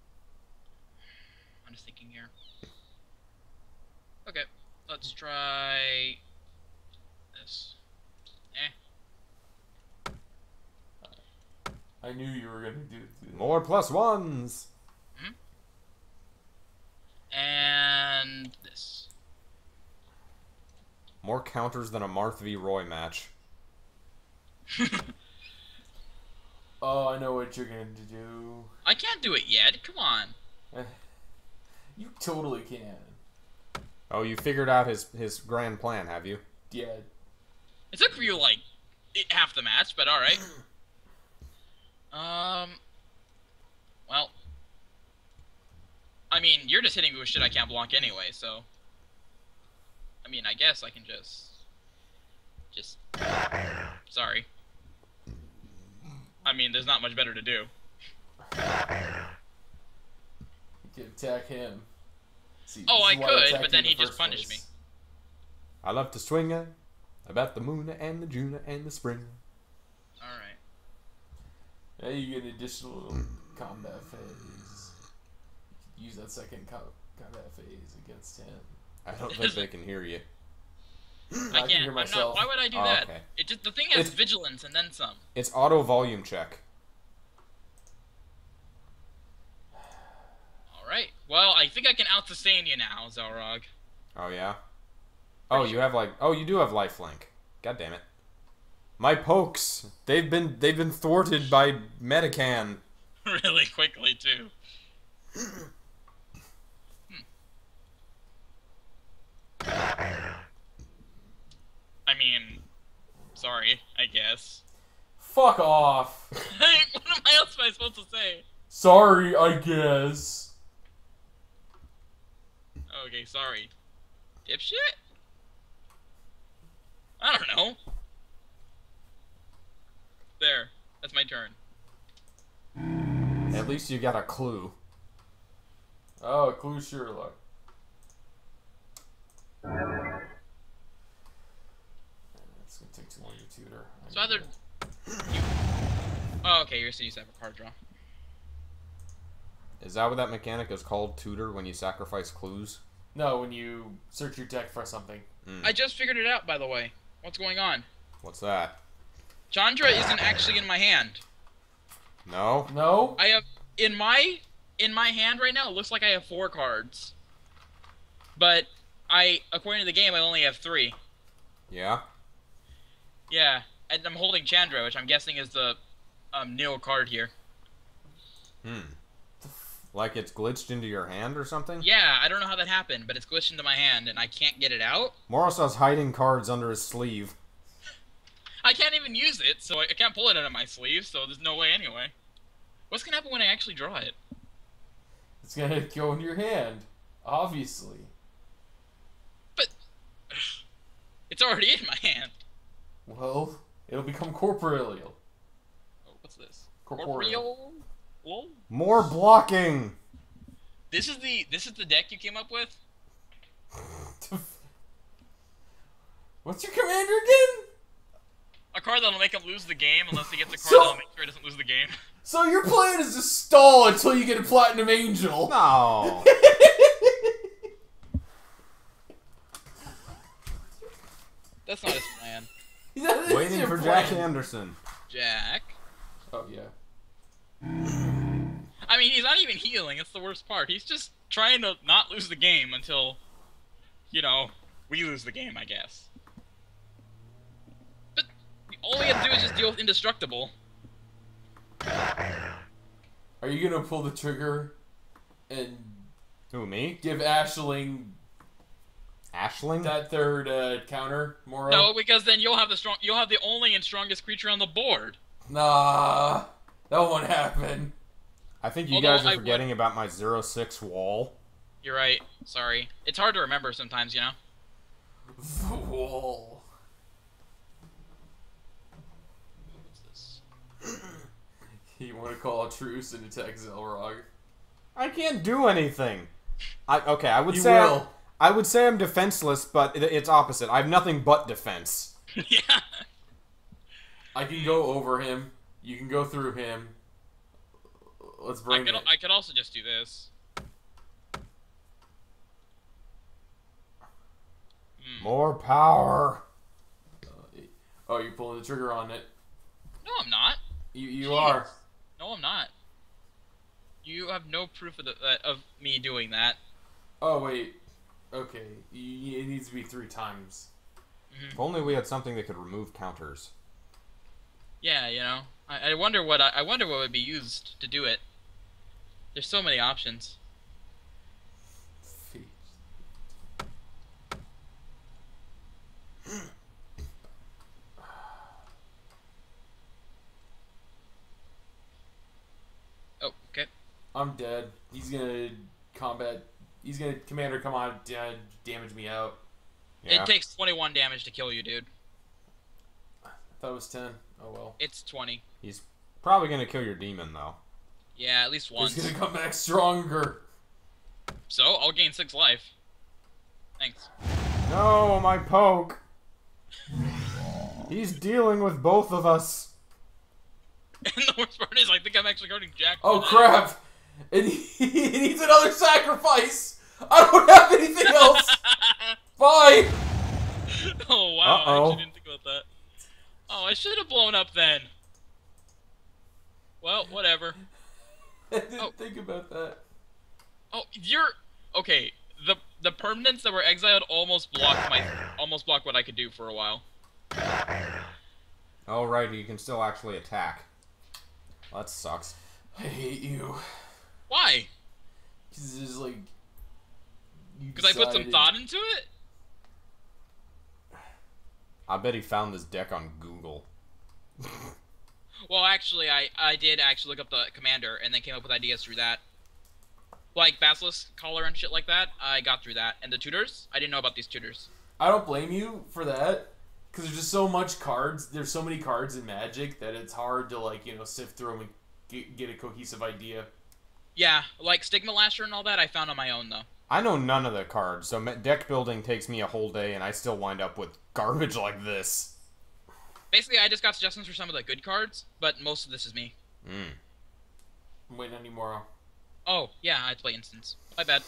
I'm just thinking here. Okay, let's try this. Eh. I knew you were gonna do it. More plus ones. And this. More counters than a Marth v. Roy match. Oh, I know what you're gonna do. I can't do it yet. Come on. You totally can. Oh, you figured out his, his grand plan, have you? Yeah. It took you like it- half the match, but all right. Um. Well. I mean, you're just hitting me with shit I can't block anyway, so. I mean, I guess I can just. Just. Sorry. I mean, there's not much better to do. You can attack him. See, Oh, this I is why could, attacked but you then in the he just first punished place. me. I love to swing it about the moon and the June and the spring. Alright. Yeah, you get an additional little combat phase. You could use that second co combat phase against him. I don't think they can hear you. I can can't. hear I'm myself. not. Why would I do Oh, that? okay. It just the thing has It's- vigilance and then some. It's auto volume check. All right. Well, I think I can out sustain you now, Xelrog. Oh yeah. Oh, you have like. Oh, you do have lifelink. God damn it. My pokes. They've been they've been thwarted by Medican. Really quickly too. I mean, sorry, I guess. Fuck off. What am I else am I supposed to say? Sorry, I guess. Okay, sorry. Dipshit? I don't know. There. That's my turn. At least you got a clue. Oh, clue Sherlock. It's gonna take too long to tutor. I So either... You... Oh, okay, you're supposed to have a card draw. Is that what that mechanic is called, tutor, when you sacrifice clues? No, when you search your deck for something. Mm. I just figured it out, by the way. What's going on? What's that? Chandra isn't actually in my hand. No? No? I have... In my... In my hand right now, it looks like I have four cards. But I... According to the game, I only have three. Yeah? Yeah. And I'm holding Chandra, which I'm guessing is the... Um, nil card here. Hmm. Like it's glitched into your hand or something? Yeah, I don't know how that happened, but it's glitched into my hand, and I can't get it out. Morrowsaw's hiding cards under his sleeve. I can't even use it, so I I can't pull it out of my sleeve, so there's no way anyway. What's gonna happen when I actually draw it? It's gonna go in your hand. Obviously. But... It's already in my hand. Well, it'll become corporeal. Oh, what's this? Corporeal. Whoa. More blocking! This is the this is the deck you came up with? What's your commander again? A card that'll make him lose the game unless he gets a card So- that'll make sure he doesn't lose the game. So your plan is to stall until you get a Platinum Angel. No! That's not his plan. That is Waiting your for plan. Jack Anderson. Jack. Oh, yeah. I mean, he's not even healing. It's the worst part. He's just trying to not lose the game until, you know, we lose the game, I guess. But all we have to do is just deal with Indestructible. Are you gonna pull the trigger and Who, me? give Ashling Ashling? that third uh, counter, Moro? No, because then you'll have the strong. You'll have the only and strongest creature on the board. Nah, that won't happen. I think you Although guys are I forgetting would- about my zero six wall. You're right. Sorry. It's hard to remember sometimes, you know. Whoa. What's this? You want to call a truce and attack Xelrog? I can't do anything. I okay. I would You say I'm, will. I would say I'm defenseless, but it, it's opposite. I have nothing but defense. Yeah. I can go over him. You can go through him. Let's I bring could. it. I could also just do this. Hmm. More power. Oh, you're pulling the trigger on it. No, I'm not. You you Jeez. are. No, I'm not. You have no proof of the, uh, of me doing that. Oh wait. Okay. Y- It needs to be three times. Mhm. If only we had something that could remove counters. Yeah, you know. I, I wonder what I, I wonder what would be used to do it. There's so many options. Feet. Oh, okay. I'm dead. He's gonna combat. He's gonna commander come on da- damage me out. Yeah. It takes twenty-one damage to kill you, dude. I thought it was ten. Oh well. It's twenty. He's probably gonna kill your demon though. Yeah, at least once. He's gonna come back stronger. So, I'll gain six life. Thanks. No, my poke. He's dealing with both of us. And the worst part is, I think I'm actually guarding Jack. Oh for that. crap! And he, he needs another sacrifice. I don't have anything else. Bye. Oh, wow. I Uh-oh. actually didn't think about that. Oh, I should have blown up then. Well, whatever. I didn't Oh. think about that. Oh, you're... Okay, the the permanents that were exiled almost blocked my... Almost blocked what I could do for a while. Oh right, you can still actually attack. Well, that sucks. I hate you. Why? Because it's just like. Because I put some decided- thought into it? I bet he found this deck on Google. Well, actually, I, I did actually look up the commander and then came up with ideas through that. Like Basilisk Collar and shit like that, I got through that. And the tutors? I didn't know about these tutors. I don't blame you for that. Because there's just so much cards. There's so many cards in Magic that it's hard to, like, you know, sift through them and get, get a cohesive idea. Yeah, like Stigma Lasher and all that I found on my own, though. I know none of the cards, so deck building takes me a whole day, and I still wind up with garbage like this. Basically, I just got suggestions for some of the good cards, but most of this is me. Mm. I'm waiting on you, Morrow. Oh, yeah, I had to play Instance. My bad.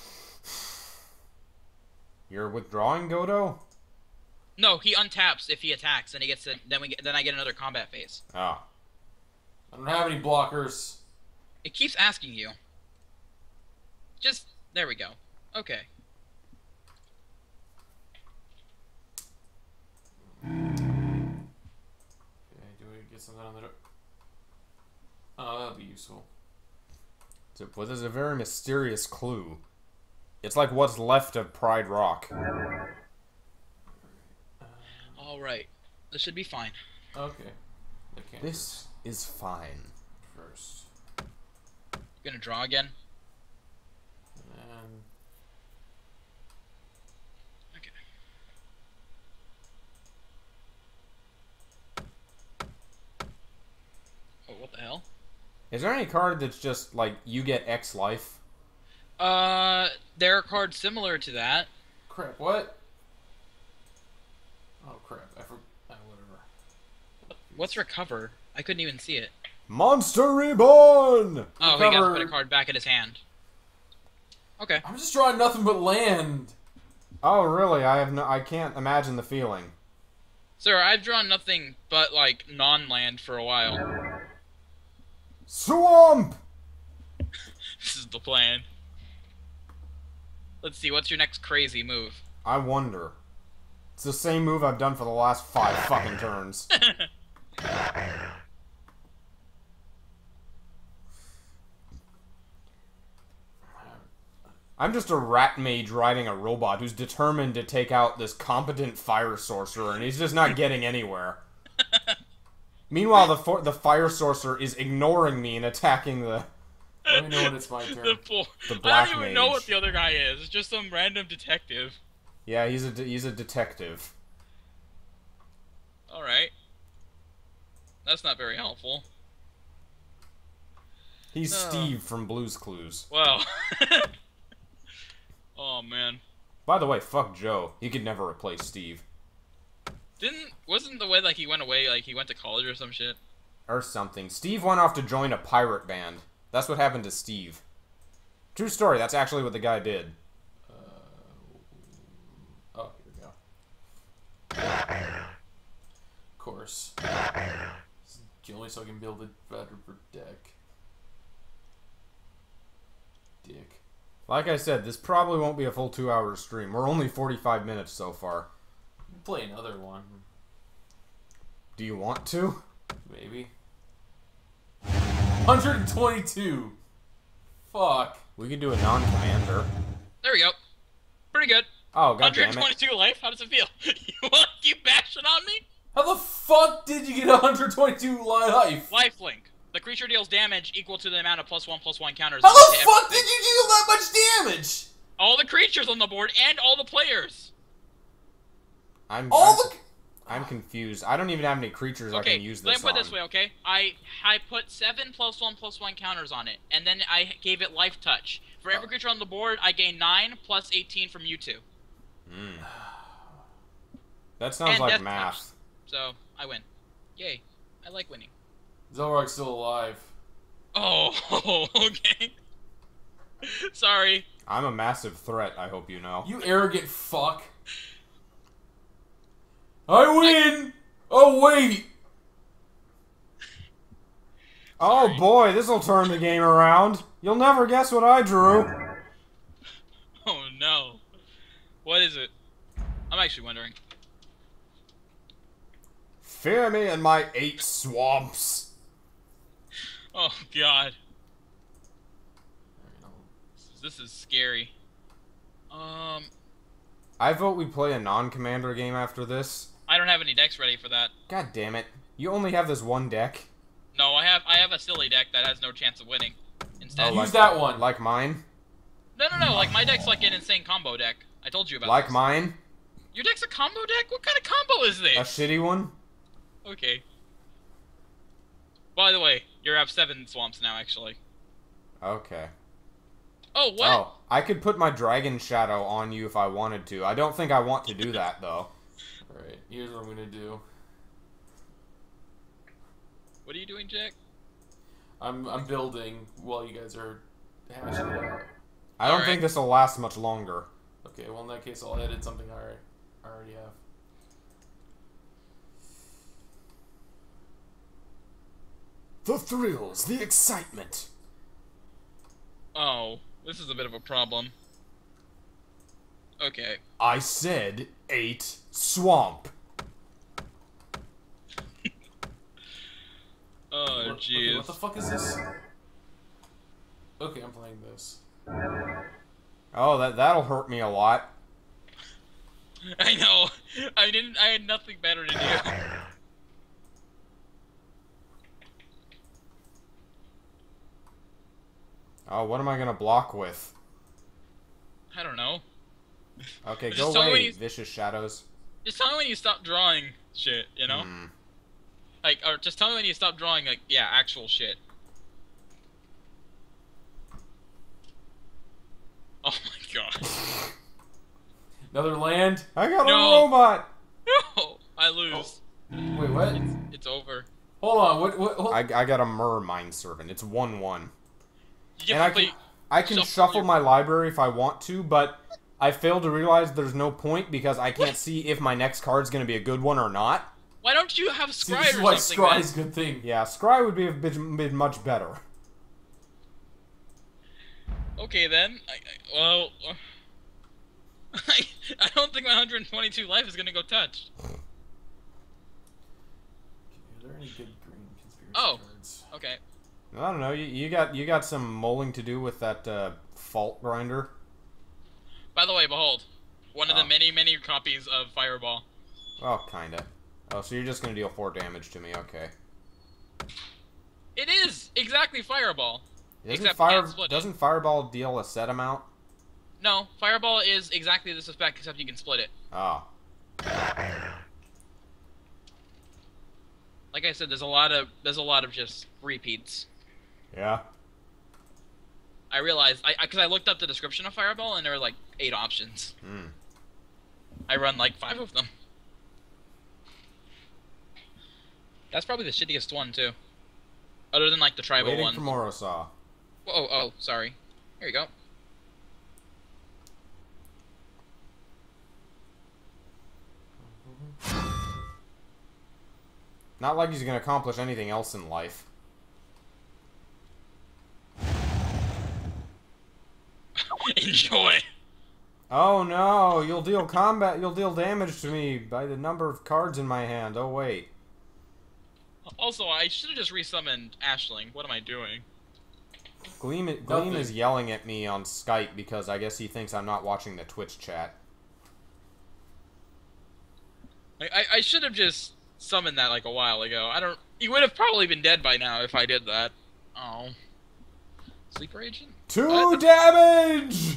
You're withdrawing, Godo? No, he untaps if he attacks, and he gets to, then we get, then I get another combat phase. Oh. I don't have any blockers. It keeps asking you. Just, there we go. Okay. Okay, do we get something on the door? Oh, that'll be useful. So, well, there's a very mysterious clue. It's like what's left of Pride Rock. Alright. This should be fine. Okay. I can't This is fine. first. You gonna draw again? And Okay. Oh, what the hell? Is there any card that's just, like, you get X life? Uh, there are cards similar to that. crap, what? Oh crap, I forgot. Oh, whatever. What's recover? I couldn't even see it. Monster Reborn! Oh, he got to Recover- put a card back in his hand. Okay. I'm just drawing nothing but land. Oh, really? I have no. I can't imagine the feeling. Sir, I've drawn nothing but, like, non-land for a while. Swamp! This is the plan. Let's see, what's your next crazy move? I wonder. It's the same move I've done for the last five fucking turns. I'm just a rat mage riding a robot who's determined to take out this competent fire sorcerer, and he's just not getting anywhere. Meanwhile, the for the fire sorcerer is ignoring me and attacking the Let me know when it's my turn. The poor. the I black don't even mage. know what the other guy is. It's just some random detective. Yeah, he's a de he's a detective. Alright. That's not very helpful. He's Oh. Steve from Blue's Clues. Well. Oh, man. By the way, fuck Joe. He could never replace Steve. Didn't... Wasn't the way, like, he went away, like, he went to college or some shit? Or something. Steve went off to join a pirate band. That's what happened to Steve. True story, that's actually what the guy did. Uh, oh, here we go. Of course. Only so I can build a better deck. Dick. Like I said, this probably won't be a full two hour stream. We're only forty-five minutes so far. Play another one. Do you want to? Maybe. one hundred twenty-two! Fuck. We could do a non-commander. There we go. Pretty good. Oh, god damn it. one hundred twenty-two life? How does it feel? You want to keep bashing on me? How the fuck did you get one hundred twenty-two life? Lifelink. The creature deals damage equal to the amount of plus one plus one counters. How on the to fuck everything. did you deal that much damage? All the creatures on the board and all the players. I'm, All I'm, the... I'm confused. I don't even have any creatures I Okay, can use let this me put it on. this way, okay? I I put seven plus one plus one counters on it, and then I gave it life touch. For every creature on the board, I gain nine plus eighteen from you two. Mm. That sounds And like death math. touch. So I win. Yay! I like winning. Xelrog's still alive. Oh, okay. Sorry. I'm a massive threat, I hope you know. You arrogant fuck. I win! Oh, wait! Oh Sorry. boy, this'll turn the game around. You'll never guess what I drew. Oh no. What is it? I'm actually wondering. Fear me and my eight swamps. Oh god. This is scary. Um, I vote we play a non-commander game after this. I don't have any decks ready for that. God damn it. You only have this one deck? No, I have I have a silly deck that has no chance of winning. Instead. Oh, Use like- that one. Like mine? No, no, no. Like my deck's like an insane combo deck. I told you about. Like this. mine? Your deck's a combo deck? What kind of combo is A this? shitty one? Okay. By the way, you have seven swamps now, actually. Okay. Oh, what? Oh, I could put my dragon shadow on you if I wanted to. I don't think I want to do that, though. Alright, here's what I'm gonna do. What are you doing, Jack? I'm I'm building while you guys are hashing it out. I don't Alright. think this will last much longer. Okay, well in that case I'll edit something I already, I already have. The thrills, the excitement. Oh, this is a bit of a problem. Okay. I said eight swamp. Oh, What- jeez. okay, what the fuck is this? Okay, I'm playing this. Oh, that that'll hurt me a lot. I know. I didn't. I had nothing better to do. Oh, what am I gonna block with? I don't know. Okay, Just go tell me when away, you- vicious shadows. Just tell me when you stop drawing shit. You know. Hmm. Like, or just tell me when you stop drawing. Like, yeah, actual shit. Oh my god. Another land? I got No. a robot! No, I lose. Wait, what? It's, it's over. Hold on, what what hold I, I got a Mer Mine Servant. It's one one. You get And I to play. can, I can shuffle shuffle your- my library if I want to, but I fail to realize there's no point because I can't see if my next card's gonna be a good one or not. Why don't you have See, Scry this is or why something? Scry man? is a good thing. Yeah, Scry would be a bit, bit much better. Okay then. I, I, well, uh, I, I don't think my one hundred twenty-two life is gonna go touch. Okay, are there any good green conspiracy Oh. cards? Okay. I don't know. You, you got you got some mulling to do with that uh, fault grinder. By the way, behold, one of Oh. the many, many copies of Fireball. Oh, kinda. Oh, so you're just gonna deal four damage to me? Okay. It is exactly Fireball. Doesn't Except fire can't split it. doesn't Fireball deal a set amount? No, Fireball is exactly the spec, except you can split it. Oh. Like I said, there's a lot of there's a lot of just repeats. Yeah. I realized I because I, I looked up the description of Fireball and there were like eight options. Hmm. I run like five of them. That's probably the shittiest one too. Other than like the tribal Waiting one. for Morrowsaw. Oh, oh, sorry. Here you go. Not like he's gonna accomplish anything else in life. Enjoy. Oh no! You'll deal combat. You'll deal damage to me by the number of cards in my hand. Oh wait. Also, I should have just resummoned Ashling. What am I doing? Gleam, Gleam Nothing. is yelling at me on Skype because I guess he thinks I'm not watching the Twitch chat. I, I, I should have just summoned that like a while ago. I don't. He would have probably been dead by now if I did that. Oh. Sleeper agent? Two What? damage!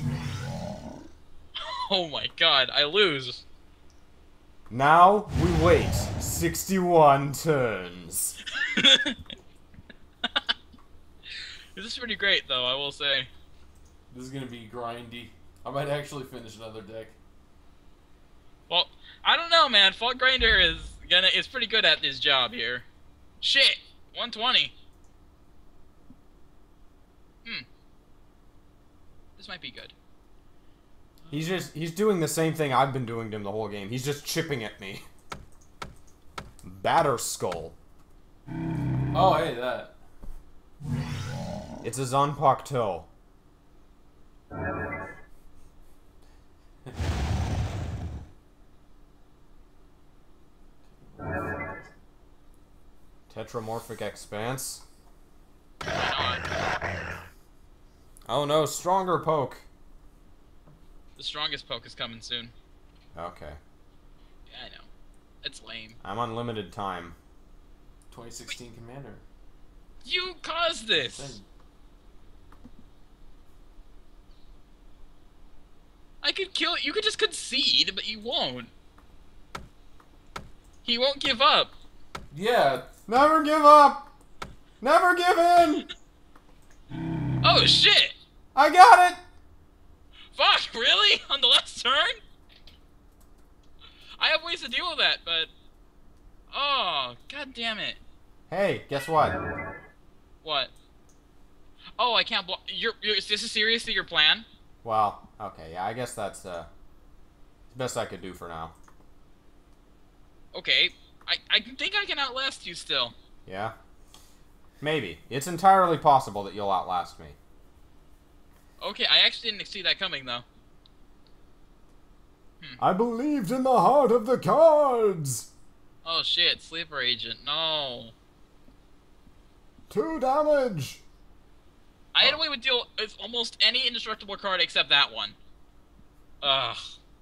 Oh my god, I lose. Now we wait sixty-one turns. This is pretty great, though, I will say. This is gonna be grindy. I might actually finish another deck. Well, I don't know, man. Fault Grinder is gonna is pretty good at his job here. Shit, one twenty. Hmm. This might be good. He's just he's doing the same thing I've been doing to him the whole game. He's just chipping at me. Batter Skull. Oh, hey, that. It's a Zanpakuto. Tetramorphic Expanse. Why not? Oh no, stronger poke. The strongest poke is coming soon. Okay. Yeah, I know. It's lame. I'm on limited time. twenty sixteen Commander. You caused this! Thing. I could kill you could just concede, but you won't. He won't give up. Yeah. Never give up! Never give in! Oh shit! I got it! Fuck, really? On the last turn? I have ways to deal with that, but... Oh, god damn it. Hey, guess what? What? Oh, I can't block... You're, you're, this is seriously your plan? Well, okay, yeah, I guess that's uh, the best I could do for now. Okay. I, I think I can outlast you still. Yeah? Maybe. It's entirely possible that you'll outlast me. Okay, I actually didn't see that coming, though. I believed in the heart of the cards! Oh shit, sleeper agent, no. Two damage! I had a way to deal with almost any indestructible card except that one. Ugh.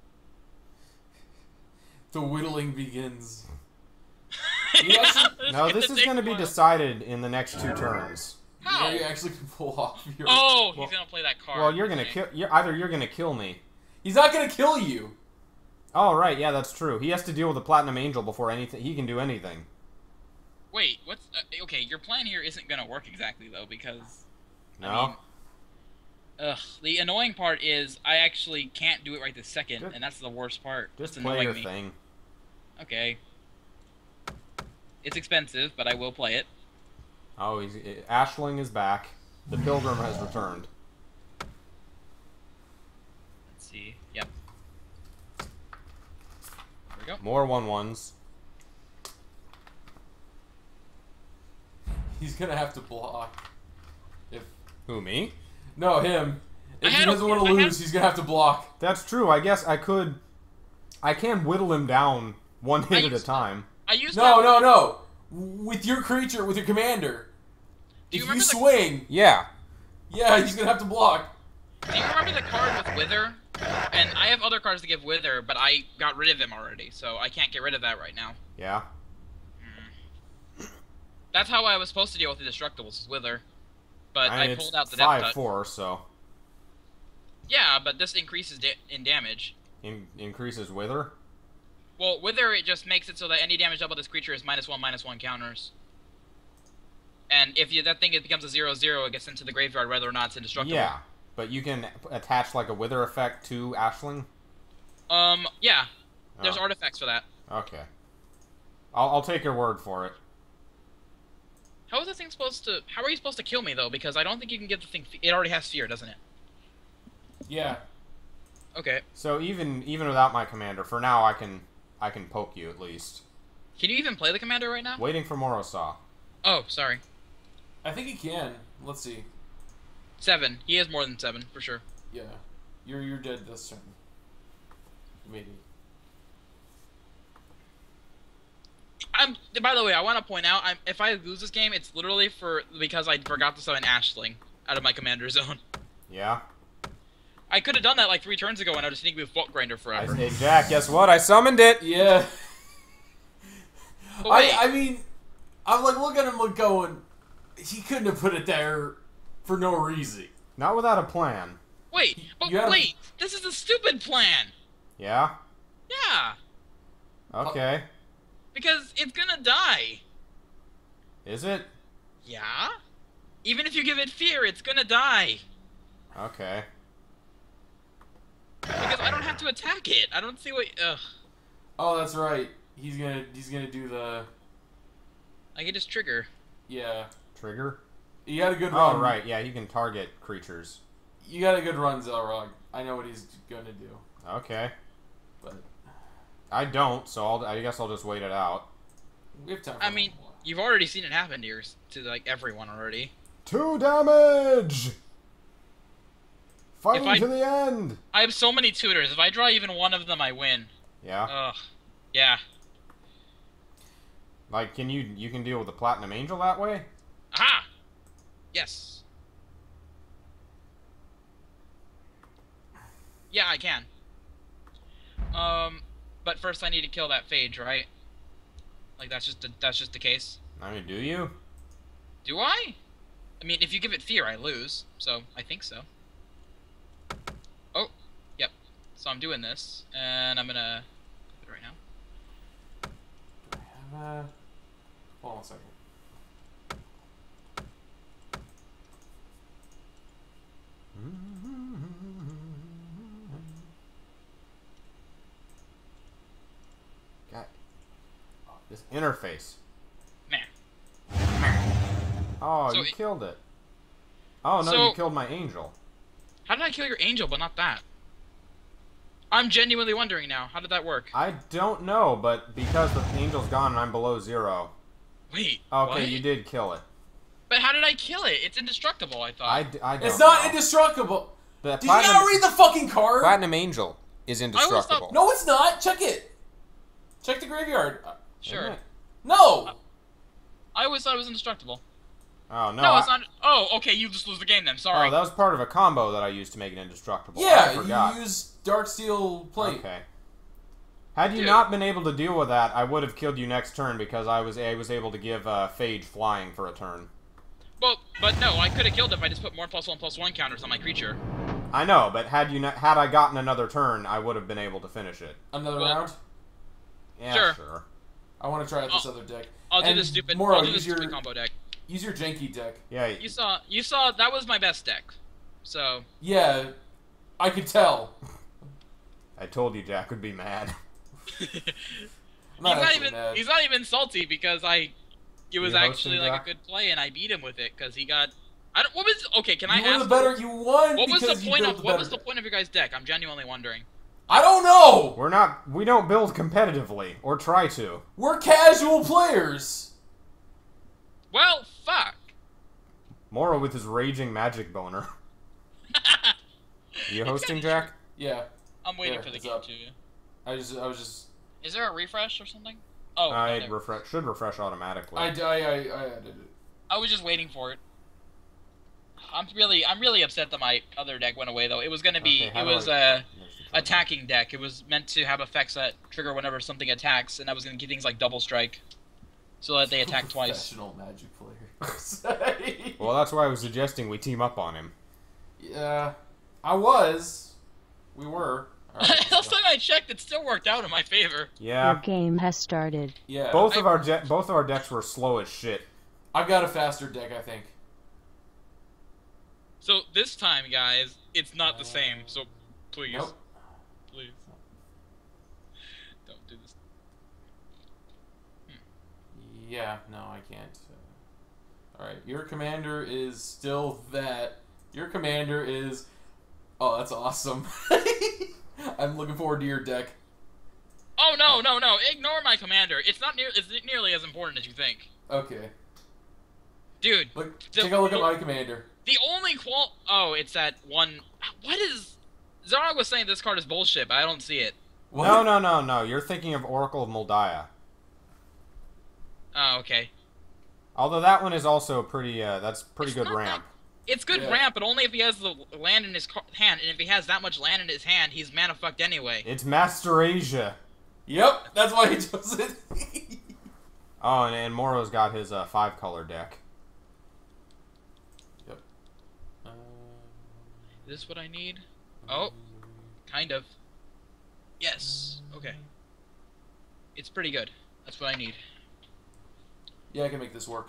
The whittling begins. Yeah, actually- No, gonna this is take going to a be while. decided in the next two turns. How? You actually can pull off your... Oh, he's Well- gonna play that card. Well, you're going to Okay. kill... You're, either you're going to kill me. He's not gonna kill you! Oh, right, yeah, that's true. He has to deal with the Platinum Angel before anything. He can do anything. Wait, what's... Uh, okay, your plan here isn't gonna work exactly, though, because... No? I mean, ugh, the annoying part is I actually can't do it right this second, Just- and that's the worst part. Just It's play annoying your me. thing. Okay. It's expensive, but I will play it. Oh, he's, Ashling is back. The Pilgrim has returned. Let's see. Yep. There we go. More one-ones. He's gonna have to block. If... Who, me? No, him. I If he had a- doesn't want to I had- lose, he's gonna have to block. That's true. I guess I could... I can whittle him down one hit I at a used- time. I used No, that- no, no! With your creature, with your commander. Do you if you remember the- swing, Yeah. yeah, he's gonna have to block. Do you remember the card with Wither? And I have other cards to give Wither, but I got rid of him already, so I can't get rid of that right now. Yeah. That's how I was supposed to deal with the Destructibles, is Wither. But I mean, I, it's pulled out the Death five Touch. four, so... Yeah, but this increases da in damage. In increases Wither? Well, Wither, it just makes it so that any damage double this creature is minus one, minus one counters. And if you, that thing it becomes a zero zero, it gets into the graveyard whether or not it's indestructible. Yeah. But you can attach, like, a Wither effect to Ashling? Um, yeah. There's Oh. artifacts for that. Okay. I'll, I'll take your word for it. How is this thing supposed to... How are you supposed to kill me, though? Because I don't think you can get the thing... It already has fear, doesn't it? Yeah. Okay. So even even without my commander, for now I can I can poke you at least. Can you even play the commander right now? Waiting for Morrowsaw. Oh, sorry. I think he can. Let's see. Seven. He has more than seven, for sure. Yeah. You're you're dead this turn. Maybe. I'm. By the way, I want to point out, I'm, if I lose this game, it's literally for because I forgot to summon Ashling out of my commander zone. Yeah? I could have done that like three turns ago, and I was sneaking with Vault Grinder I, forever. hey, Jack, guess what? I summoned it! Yeah. But wait, I I mean, I'm like looking at him like going, he couldn't have put it there for no reason. Not without a plan. wait, but you gotta- wait, this is a stupid plan. Yeah? Yeah, Okay. because it's gonna die. Is it? Yeah. Even if you give it fear, it's gonna die. Okay. Because I don't have to attack it. I don't see what. Ugh. Oh, that's right. He's gonna he's gonna do the I can just trigger. yeah. Trigger? You got a good run. Oh, right, yeah, he can target creatures. You got a good run, Xelrog. I know what he's gonna do, Okay. but I don't, so I'll, I guess I'll just wait it out. we have time. For I one mean, more. you've already seen it happen to yours, to like everyone already. Two damage! Fighting If I- to the end! I have so many tutors. If I draw even one of them, I win. Yeah? Ugh. Yeah. Like, can you, you can deal with the Platinum Angel that way? Aha! Yes. Yeah, I can. Um, but first I need to kill that phage, right? Like that's just the, that's just the case. I mean, do you? Do I? I mean, if you give it fear, I lose. So I think so. Oh, yep. So I'm doing this, and I'm gonna do it right now. Do I have a... Hold on a second. Interface. Meh. Oh, So you it- killed it. Oh, no, So- you killed my angel. How did I kill your angel, but not that? I'm genuinely wondering now. How did that work? I don't know, but because the angel's gone and I'm below zero. Wait. Okay, what? you did kill it. But how did I kill it? It's indestructible, I thought. I, d- I don't It's not know. indestructible. The Did platinum, you not read the fucking card? platinum angel is always indestructible. thought- No, it's not. Check it. Check the graveyard. Uh, Sure. Isn't it? No. I always thought it was indestructible. Oh, no. No, I- it's not. Oh, okay, you just lose the game then. Sorry. Oh, that was part of a combo that I used to make it indestructible. I Yeah, forgot. you use dark steel plate. Okay. Had you Dude. not been able to deal with that, I would have killed you next turn because I was I was able to give uh, Phage flying for a turn. Well, but no, I could have killed it if I just put more plus one plus one counters on my creature. I know, but had you not, had I gotten another turn, I would have been able to finish it. Another Well- round. Yeah, Sure. sure. I want to try out this I'll- other deck. I'll do And the stupid. Moro, I'll do the use stupid your combo deck. use your janky deck. Yeah. You saw. You saw. That was my best deck. So. Yeah, I could tell. I told you Jack would be mad. I'm he's not not actually even. mad. He's not even salty because I. It was You hosting, actually like Jack? a good play, and I beat him with it because he got. I don't. What was? Okay, can I You were ask? the better. You won What was because the you point built of? the What better was the deck. point of your guys' deck? I'm genuinely wondering. I don't know. We're not. We don't build competitively or try to. We're casual players. Well, fuck. Moro with his raging magic boner. You It's hosting, kinda Jack? Yeah, I'm waiting There, for the it's game up. to. I just, I was just, Is there a refresh or something? Oh, no, I there- refresh should refresh automatically. I, I, I, I added it. I was just waiting for it. I'm really, I'm really upset that my other deck went away though. It was gonna be, Okay, how it do was I- a There's the trouble. attacking deck. It was meant to have effects that trigger whenever something attacks, and I was gonna get things like double strike, so that they attack twice. Professional Magic player. Well, that's why I was suggesting we team up on him. Yeah, I was. We were. All right, Last so- time I checked, it still worked out in my favor. Your Yeah. game has started. Yeah. Both I- of our je- both of our decks were slow as shit. I've got a faster deck, I think. So this time, guys, it's not the same. So please, Nope. please, don't do this. Yeah, no, I can't. Uh, Alright, your commander is still that. Your commander is... Oh, that's awesome. I'm looking forward to your deck. Oh no, no, no! Ignore my commander. It's not near. It's nearly as important as you think, Okay. dude. Look, The- take a look at my commander. The only qual. Oh, it's that one. What is? Xelrog was saying this card is bullshit, but I don't see it. What? No, no, no, no. You're thinking of Oracle of Moldiah. Oh, okay. Although that one is also pretty. Uh, that's pretty It's good not ramp. It's good Yeah. ramp, but only if he has the land in his car- hand. And if he has that much land in his hand, he's mana fucked anyway. It's Master Asia. Yep, that's why he chose it. Oh, and, and Moro's got his uh, five color deck. Yep. Uh, Is this what I need? Oh, kind of. Yes. Okay. It's pretty good. That's what I need. yeah, I can make this work.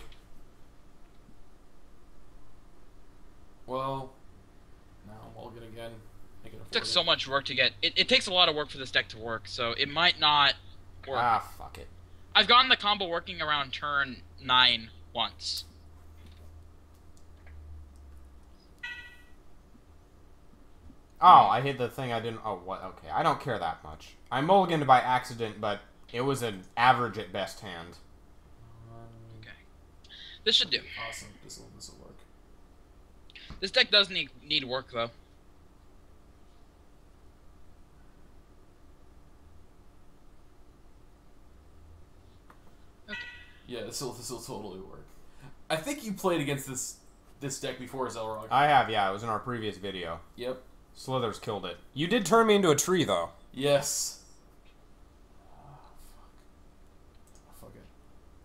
Well, now I'm all good again. I can It afford took it. so much work to get. It, it takes a lot of work for this deck to work, so it might not work. Ah, fuck it. I've gotten the combo working around turn nine once. Oh, I hit the thing I didn't. Oh, what? Okay, I don't care that much. I mulliganed by accident, but it was an average at best hand. Okay. This should do. Awesome. This will this will work. This deck does need need work though. Okay. Yeah, this will this will totally work. I think you played against this this deck before, Xelrog. I have, yeah. It was in our previous video. Yep. Slithers killed it. You did turn me into a tree, though. Yes. Oh, fuck. Fuck it.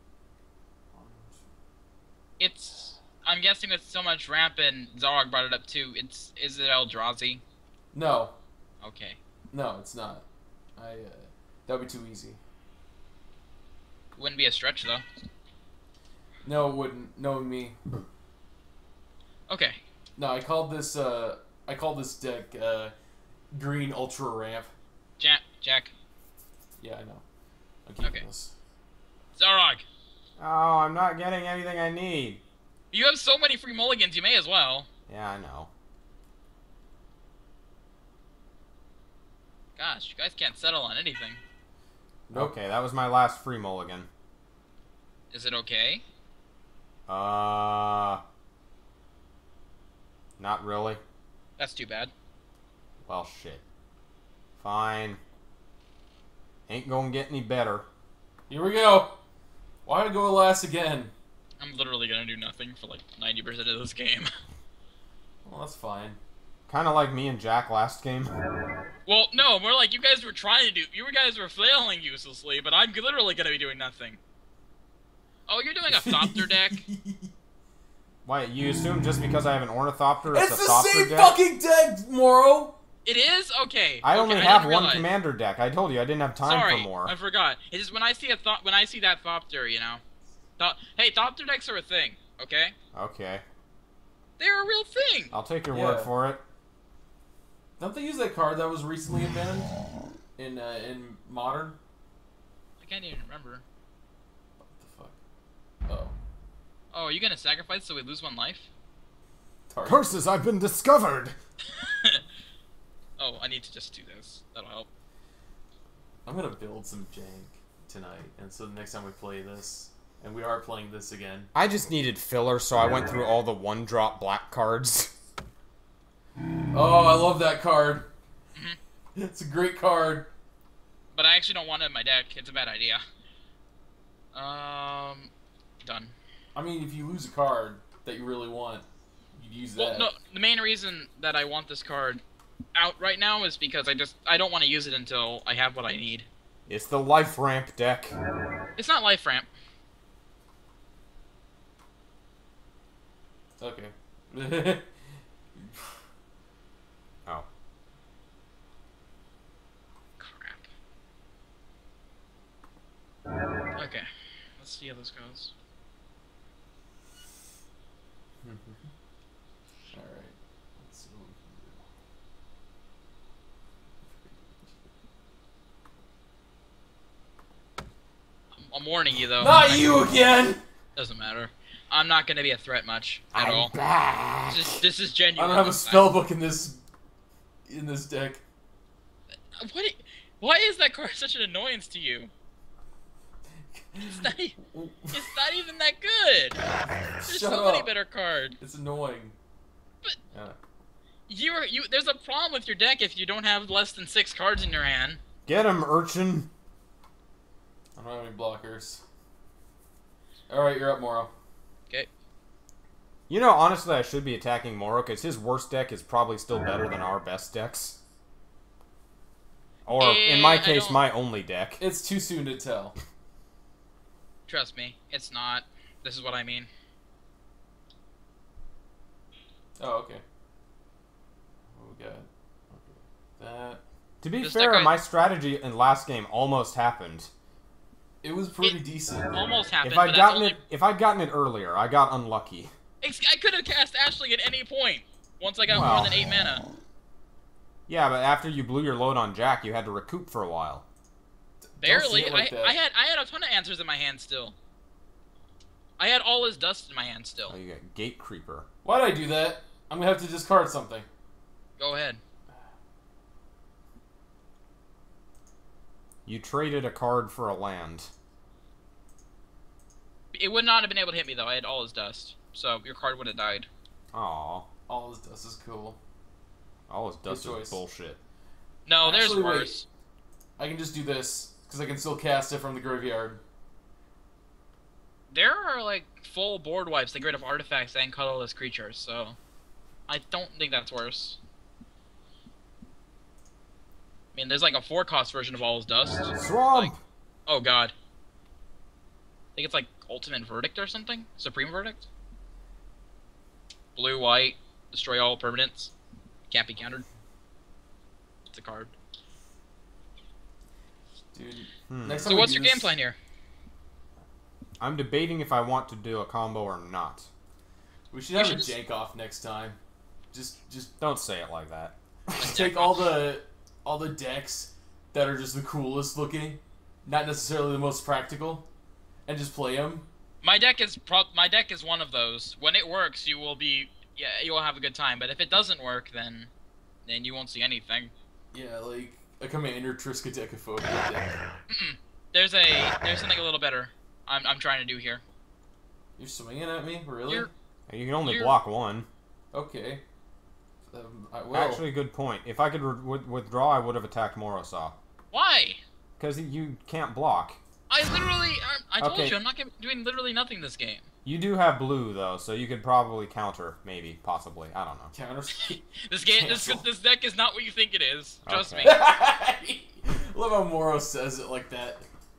It's. I'm guessing with so much ramp and Xelrog brought it up too. It's is it Eldrazi? No, Okay. no, it's not. I. Uh, that would be too easy. Wouldn't be a stretch though. No, it wouldn't. Knowing me. Okay. No, I called this. Uh, I called this deck uh, Green Ultra Ramp. Jack. Jack. Yeah, I know. I'm keeping Okay. this. Xelrog, Oh, I'm not getting anything I need. you have so many free mulligans, you may as well. Yeah, I know. Gosh, you guys can't settle on anything. Nope. Okay, that was my last free mulligan. Is it okay? Uh... Not really. That's too bad. Well, shit. Fine. Ain't gonna get any better. Here we go. Why did I go last again? I'm literally gonna do nothing for like ninety percent of this game. Well, that's fine. Kind of like me and Jack last game. Well, no, more like you guys were trying to do. You guys were flailing uselessly, but I'm literally gonna be doing nothing. Oh, you're doing a Thopter deck? Why, you assume just because I have an Ornithopter it's, It's a the Thopter same deck? fucking deck, Morrow! It is? Okay. I okay, only I have didn't one realize. commander deck. I told you I didn't have time Sorry, for more. I forgot. It's just when I see a thought when I see that Thopter, you know. Th hey, Thopter decks are a thing, okay? Okay. They're a real thing. I'll take your Yeah. word for it. Don't they use that card that was recently invented in uh, in Modern? I can't even remember. What the fuck? Oh. Oh, are you gonna sacrifice so we lose one life? Target. Curses, I've been discovered! Oh, I need to just do this. That'll help. I'm gonna build some jank tonight, and so the next time we play this, and we are playing this again. I just needed filler, so I went through all the one-drop black cards. Oh, I love that card. Mm-hmm. It's a great card. But I actually don't want it in my deck. It's a bad idea. Um, done. I mean, if you lose a card that you really want, you'd use Well, that. no, the main reason that I want this card out right now is because I just I don't want to use it until I have what I need. It's the life ramp deck. It's not life ramp. Okay. Oh. Crap. Okay, let's see how this goes. Alright. Let's see what we can do. I'm warning you though. Not you again! Doesn't matter. I'm not gonna be a threat much at I'm all. back. This is, this is I genuine. don't have a spell book in this in this deck. What? i- Why is that card such an annoyance to you? It's not. e- It's not even that good. There's Shut so many up. better cards. It's annoying. But- Yeah. You are you. There's a problem with your deck if you don't have less than six cards in your hand. Get him, urchin. I don't have any blockers. Alright, you're up, Morrow. Okay. You know, honestly, I should be attacking Moro, because his worst deck is probably still better than our best decks. Or, in Eh, my I case, don't- my only deck. It's too soon to tell. Trust me, it's not. This is what I mean. Oh, okay. What we got? Okay. That. To be This fair, deck I- my strategy in last game almost happened. It was pretty It decent. Almost happened. If but I'd that's gotten only... it, if I'd gotten it earlier, I got unlucky. Ex- I could have cast Ashley at any point once I got Well. more than eight mana. Yeah, but after you blew your load on Jack, you had to recoup for a while. Barely. it like I, that. I had I had a ton of answers in my hand still. I had all his dust in my hand still. Oh, you got Gate Creeper. Why'd I do that? I'm gonna have to discard something. Go ahead. You traded a card for a land. It would not have been able to hit me though. I had all his dust, so your card would have died. Aw. All this dust is cool. All his dust Good is choice. bullshit. No, there's Actually, wait. worse. I can just do this, because I can still cast it from the graveyard. There are like full board wipes that get rid of artifacts and colorless creatures, so I don't think that's worse. I mean, there's like a four cost version of all his dust. Swamp! Like, oh god. I think it's like Ultimate Verdict or something? Supreme Verdict? Blue, white, destroy all permanents. Can't be countered. It's a card. Dude. Hmm. Next So time we what's do your this- game plan here? I'm debating if I want to do a combo or not. We should have We a should jank off next time. Just, just Don't say it like that. take all the, all the decks that are just the coolest looking, not necessarily the most practical, and just play them. My deck is pro my deck is one of those. When it works, you will be yeah, you will have a good time. But if it doesn't work, then then you won't see anything. Yeah, like a Commander Triskaidekaphobia deck. Mm-mm. There's a there's something a little better. I'm I'm trying to do here. You're swinging at me, really? You're, You can only You're- block one. Okay. Um, I will. Actually, good point. If I could re withdraw, I would have attacked Morrowsaw. why? Because you can't block. I literally I, I told Okay. you I'm not gonna- doing literally nothing this game. You do have blue, though, so you could probably counter, maybe, possibly. I don't know. Counter. This game this Cancel. this deck is not what you think it is. Trust Okay. me. Love how Moro says it like that.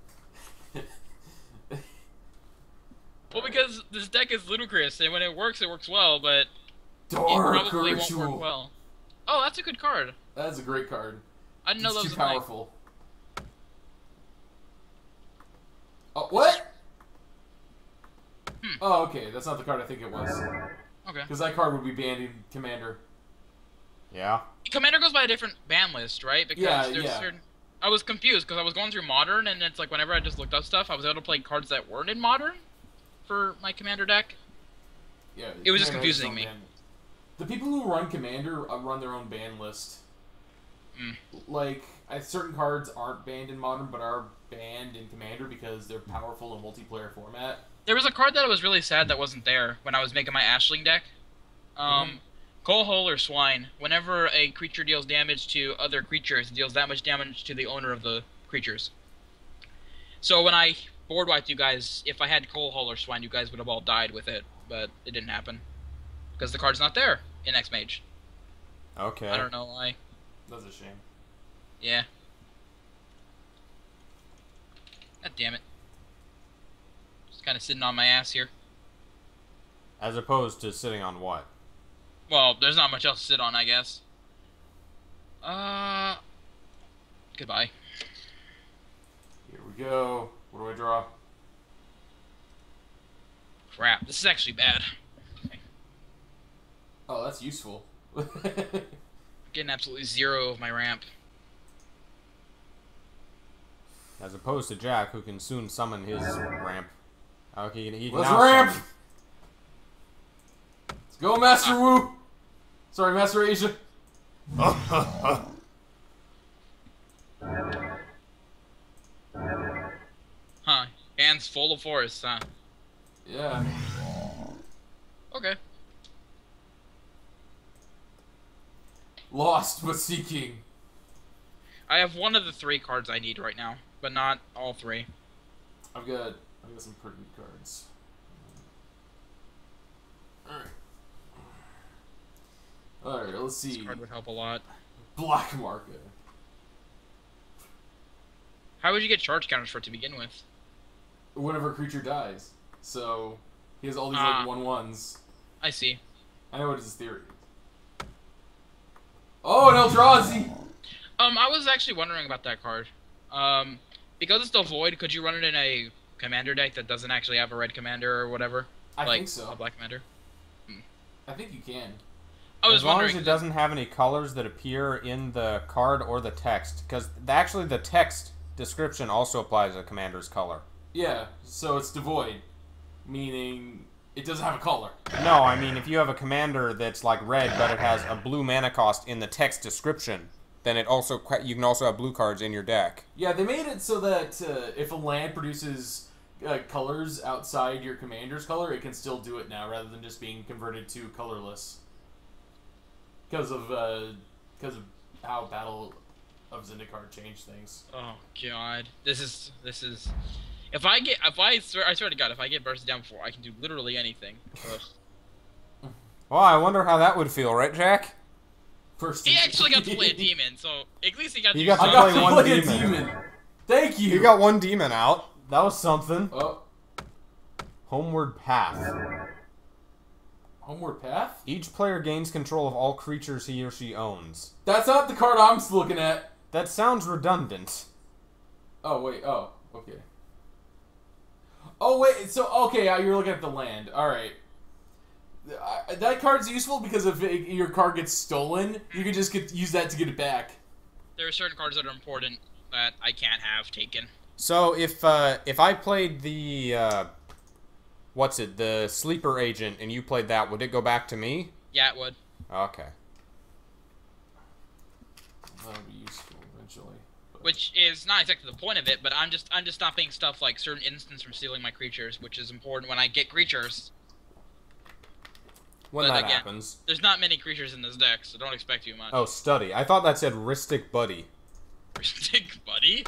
Well, because this deck is ludicrous, and when it works, it works well, but it Dark probably won't Ritual. work well. Oh, that's a good card. That's a great card. I didn't know It's that too was a thing. powerful. Oh, what? Hmm. Oh, okay. That's not the card I think it was. Okay. Because that card would be banned in Commander. Yeah? Commander goes by a different ban list, right? Because Yeah, there's yeah. certain. I was confused because I was going through Modern, and it's like whenever I just looked up stuff, I was able to play cards that weren't in Modern for my Commander deck. Yeah. It was just Commander has its confusing own me. ban. The people who run Commander uh, run their own ban list. Mm. Like, I, certain cards aren't banned in Modern, but are banned in Commander because they're powerful in multiplayer format. There was a card that I was really sad that wasn't there when I was making my Ashling deck. Um, Mhm. Coal Hole or Swine. Whenever a creature deals damage to other creatures, it deals that much damage to the owner of the creatures. So when I board wiped you guys, if I had Coal Hole or Swine, you guys would have all died with it, but it didn't happen. Because the card's not there in XMage. Okay. I don't know why. That's a shame. Yeah. God damn it. Just kind of sitting on my ass here. As opposed to sitting on what? Well, there's not much else to sit on, I guess. Uh... Goodbye. Here we go. What do I draw? Crap, this is actually bad. Oh, that's useful. Getting absolutely zero of my ramp. As opposed to Jack, who can soon summon his ramp. Okay, he can Let's now ramp! summon- Let's go, Master Wu! Sorry, Master Asia. Huh. Hands full of force, huh? Yeah. Okay. Lost but seeking. I have one of the three cards I need right now, but not all three. I've got I've got some pretty good cards. Alright. Alright, let's This see. card would help a lot. Black Market. How would you get charge counters for it to begin with? Whenever a creature dies. So he has all these Ah. like one ones. I see. I know what his theory is. Oh, an Eldrazi! Um, I was actually wondering about that card. Um, because it's still void, could you run it in a commander deck that doesn't actually have a red commander or whatever? I like think so. a black commander? I think you can. I was As long wondering. as it doesn't have any colors that appear in the card or the text. Because actually the text description also applies to commander's color. Yeah, so it's devoid. Meaning it doesn't have a color. No, I mean, if you have a commander that's like red, but it has a blue mana cost in the text description, then it also qu- you can also have blue cards in your deck. Yeah, they made it so that uh, if a land produces uh, colors outside your commander's color, it can still do it now, rather than just being converted to colorless. Because of because of how Battle of Zendikar changed things. Oh god, this is this is. If I get, if I swear, I swear to God, if I get bursted down before, I can do literally anything. Ugh. Well, I wonder how that would feel, right, Jack? First, He actually got to play a demon, so at least he got to. You do got to I something. got play to one play a demon. demon. Thank you. You got one demon out. That was something. Oh, Homeward Path. Homeward Path. Each player gains control of all creatures he or she owns. That's not the card I'm looking at. That sounds redundant. Oh wait. Oh, okay. Oh wait. So okay, uh, you're looking at the land. All right. Uh, that card's useful because if it, your card gets stolen, you can just get use that to get it back. There are certain cards that are important that I can't have taken. So if uh, if I played the uh, what's it, the sleeper agent, and you played that, would it go back to me? Yeah, it would. Okay. That'll be useful eventually. But... Which is not exactly the point of it, but I'm just I'm just stopping stuff like certain instants from stealing my creatures, which is important when I get creatures. When But that again, happens. There's not many creatures in this deck, so don't expect too much. Oh, study. I thought that said Ristic Buddy. Ristic buddy?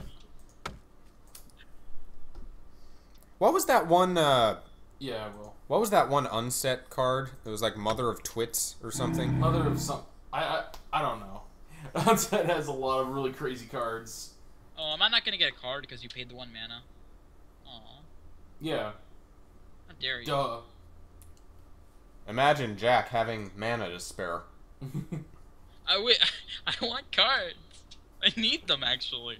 What was that one, uh... Yeah, well... What was that one unset card? It was like Mother of Twits or something? Mother of some... I, I, I don't know. Unset has a lot of really crazy cards. Oh, am I not gonna get a card because you paid the one mana? Aw. Yeah. How dare you? Duh. Imagine Jack having mana to spare. I, w I want cards. I need them, actually.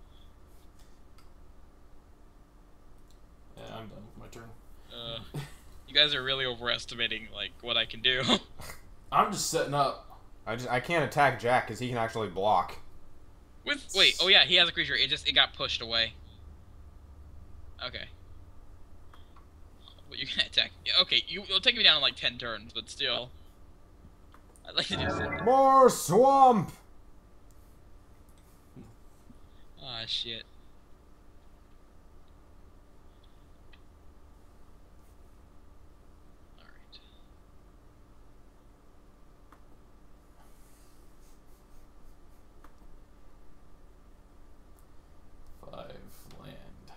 Yeah, I'm done with my turn. Uh, you guys are really overestimating, like, what I can do. I'm just setting up. I just I can't attack Jack because he can actually block. With wait, oh yeah, he has a creature. It just it got pushed away. Okay. Well, you can attack. Yeah, okay, you it'll take me down in like ten turns, but still. I'd like to do something. More swamp. Ah, shit. Five land.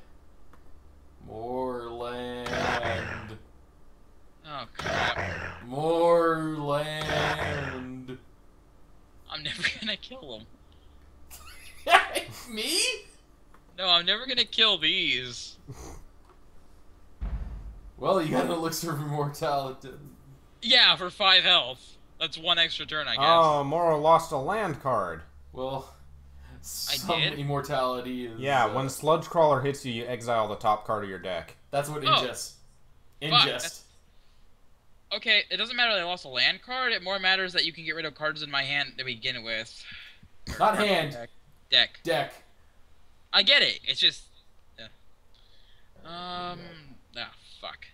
More land. Oh crap. More land. I'm never gonna kill them. Me? No, I'm never gonna kill these. Well, you got an elixir of immortality. Yeah, for five health. That's one extra turn, I guess. Oh, Moro lost a land card. Well, I some did? immortality is... Yeah, uh, when Sludge Crawler hits you, you exile the top card of your deck. That's what Oh. ingest. Fuck, Ingest. that's- Okay, it doesn't matter that I lost a land card. It more matters that you can get rid of cards in my hand to begin with. Not hand. Deck. Deck. Deck. I get it. It's just. Yeah. Um. Ah, fuck.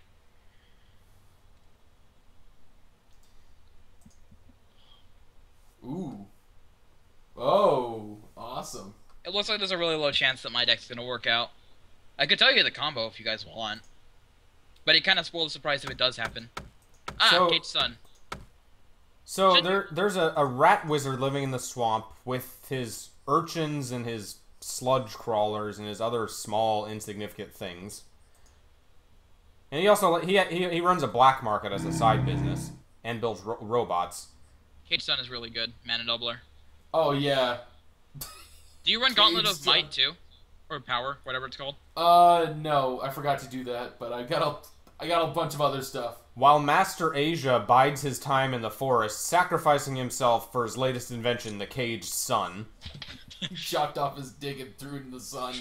Ooh. Oh, awesome. It looks like there's a really low chance that my deck's gonna work out. I could tell you the combo if you guys want. But it kind of spoils the surprise if it does happen. Ah, So- Cage Sun. So Should- there, there's a, a rat wizard living in the swamp with his urchins and his sludge crawlers and his other small insignificant things. And he also he he, he runs a black market as a side business and builds ro robots. Cage Sun is really good. Mana doubler. Oh, yeah. Do you run Gauntlet Cage of Sun. Might too? Or Power, whatever it's called? Uh, no, I forgot to do that, but I got a, I got a bunch of other stuff. While Master Asia bides his time in the forest, sacrificing himself for his latest invention, the caged sun. He chopped off his dick and threw it in the sun.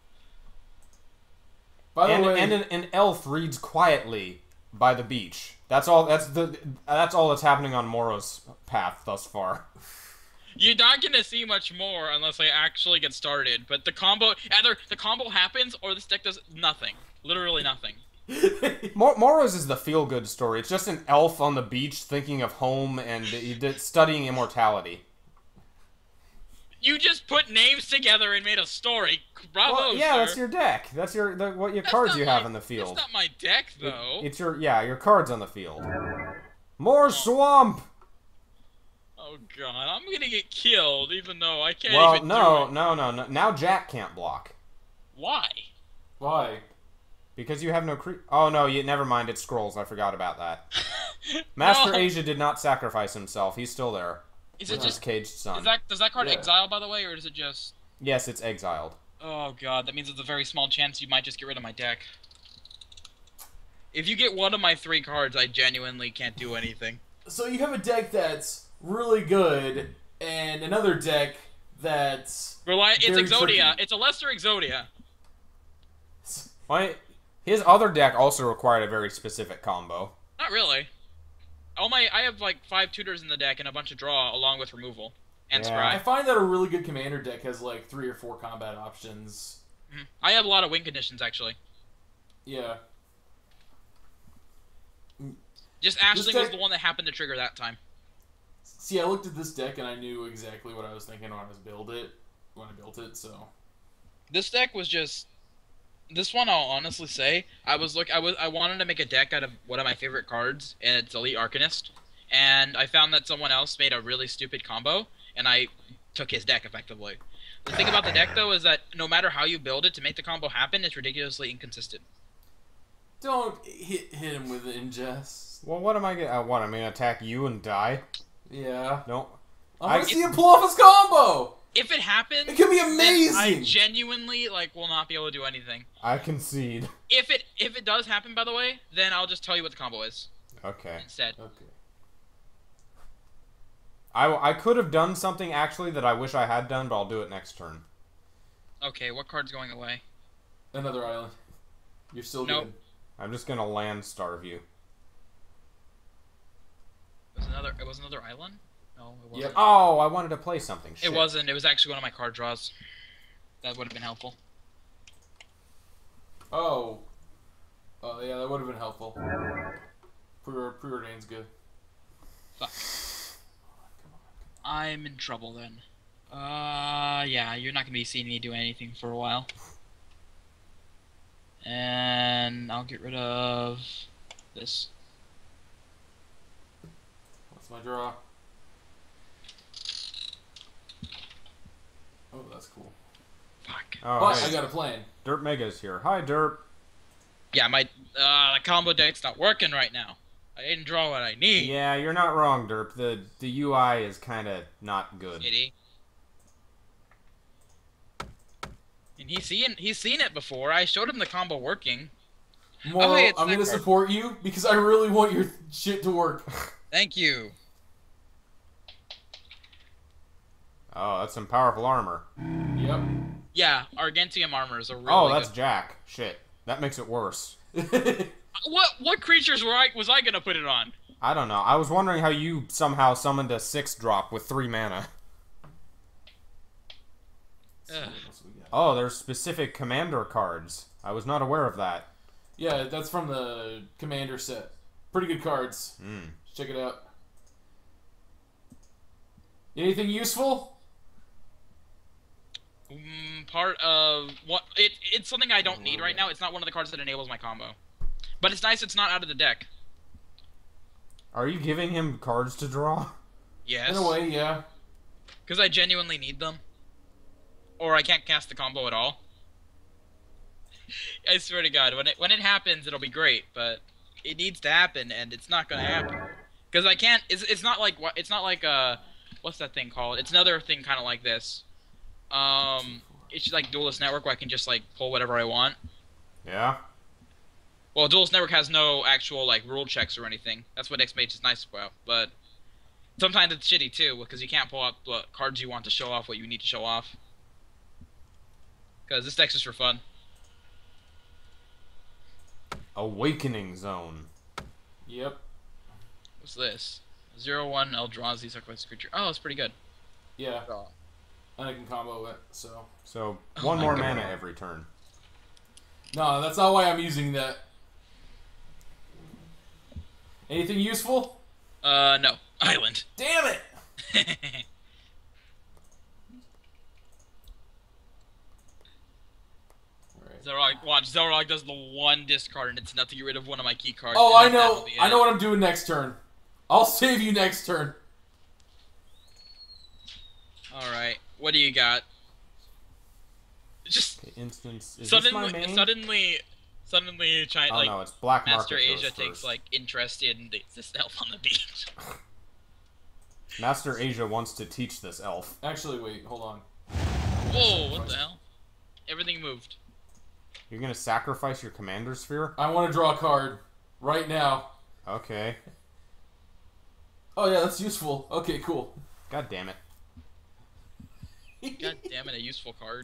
By the And, way, and an, an elf reads quietly by the beach. That's all. That's the. That's all that's happening on Morrow's path thus far. You're not gonna see much more unless I actually get started. But the combo, either the combo happens or this deck does nothing. Literally nothing. Mor Morrow's is the feel-good story. It's just an elf on the beach thinking of home and he did- studying immortality. You just put names together and made a story. Bravo, Well, yeah, sir. that's your deck. That's your the, what your That's cards not you my- have in the field. That's not my deck, though. It's your yeah, your cards on the field. More swamp. Oh god, I'm gonna get killed, even though I can't Well, even no, do it. no, no, no. Now Jack can't block Why? why? because you have no cre- Oh no, you never mind. It's scrolls. I forgot about that. Master No. Asia did not sacrifice himself. He's still there. Is with it his just? caged son? Is that does that card Yeah. exile, by the way, or does it just? Yes, it's exiled. Oh god, that means there's a very small chance you might just get rid of my deck. If you get one of my three cards, I genuinely can't do anything. So you have a deck that's really good, and another deck that's... Rely it's Very Exodia. tricky. It's a lesser Exodia. Why? His other deck also required a very specific combo. Not really. All my I have like five tutors in the deck and a bunch of draw along with removal and Yeah. I scry. find that a really good commander deck has like three or four combat options. Mhm. I have a lot of win conditions actually. Yeah. Just Ashling deck- was the one that happened to trigger that time. See, I looked at this deck and I knew exactly what I was thinking when I was build it when I built it. So This deck was just. This one, I'll honestly say, I was look. I was. I wanted to make a deck out of one of my favorite cards, and it's Elite Arcanist. And I found that someone else made a really stupid combo, and I took his deck effectively. The thing about the deck, though, is that no matter how you build it to make the combo happen, it's ridiculously inconsistent. don't hit hit him with ingest. Well, what am I gonna? Uh, what? I'm gonna attack you and die? Yeah. No. I want I- to see him pull off his combo. If it happens, It could be then amazing. I genuinely like will not be able to do anything. I concede. If it if it does happen, by the way, then I'll just tell you what the combo is Okay. instead. Okay. I, I could have done something actually that I wish I had done, but I'll do it next turn. Okay, what card's going away? Another island. You're still Nope. good. I'm just gonna land starve you. It was another. It was another island. No, it wasn't. Yep. Oh, I wanted to play something. Shit. It wasn't. It was actually one of my card draws. That would have been helpful. Oh. Oh yeah, that would have been helpful. Pre preordained's good. Fuck. I'm in trouble then. Uh, yeah, you're not gonna be seeing me do anything for a while. And I'll get rid of this. What's my draw? Oh, that's cool. Fuck. Oh, But hey, I got a plan. Derp Mega's here. Hi, Derp. Yeah, my uh, the combo deck's not working right now. I didn't draw what I need. Yeah, you're not wrong, Derp. The the U I is kind of not good. Kitty. And he's seen he's seen it before. I showed him the combo working. Moro, hey, it's I'm that gonna card. support you because I really want your shit to work. Thank you. Oh, that's some powerful armor. Yep. Yeah, Argentium armor is a really Oh, that's good. Jack. Shit, that makes it worse. What what creatures were I was I gonna put it on? I don't know. I was wondering how you somehow summoned a six drop with three mana. Ugh. Oh, there's specific commander cards. I was not aware of that. Yeah, that's from the commander set. Pretty good cards. Hmm. Check it out. Anything useful? Mm, part of what it it's something I don't need right now. It's not one of the cards that enables my combo. But it's nice it's not out of the deck. Are you giving him cards to draw? Yes. In a way, yeah. Because I genuinely need them. Or I can't cast the combo at all. I swear to God, when it when it happens, it'll be great, but it needs to happen, and it's not gonna happen. Because I can't. It's it's not like what it's not like uh, what's that thing called? It's another thing kind of like this. Um, it's just like Duelist Network, where I can just like pull whatever I want. Yeah. Well, Duelist Network has no actual like rule checks or anything. That's what XMage is nice about, but sometimes it's shitty too because you can't pull out what cards you want to show off what you need to show off. Because this deck's just for fun. Awakening Zone. Yep. What's this? Zero one Eldrazi sacrifice creature. Oh, it's pretty good. Yeah. And I can combo it, so. So, Oh one my more God. mana every turn. No, that's not why I'm using that. Anything useful? Uh, no. Island. Damn it! Alright. Xelrog, watch, Xelrog does the one discard and it's enough to get rid of one of my key cards. Oh, and I then that'll know. be I it. know what I'm doing next turn. I'll save you next turn. Alright, what do you got? Just Okay, instance. Is this my suddenly, main? suddenly, suddenly, China, Oh like, no, it's Black Master Market goes Asia takes, first. like, interest in the, this elf on the beach. Master Asia wants to teach this elf. Actually, wait, hold on. Whoa, what the hell? Everything moved. You're gonna sacrifice your commander sphere? I want to draw a card. Right now. Okay. Oh, yeah, that's useful. Okay, cool. God damn it. God damn it, a useful card.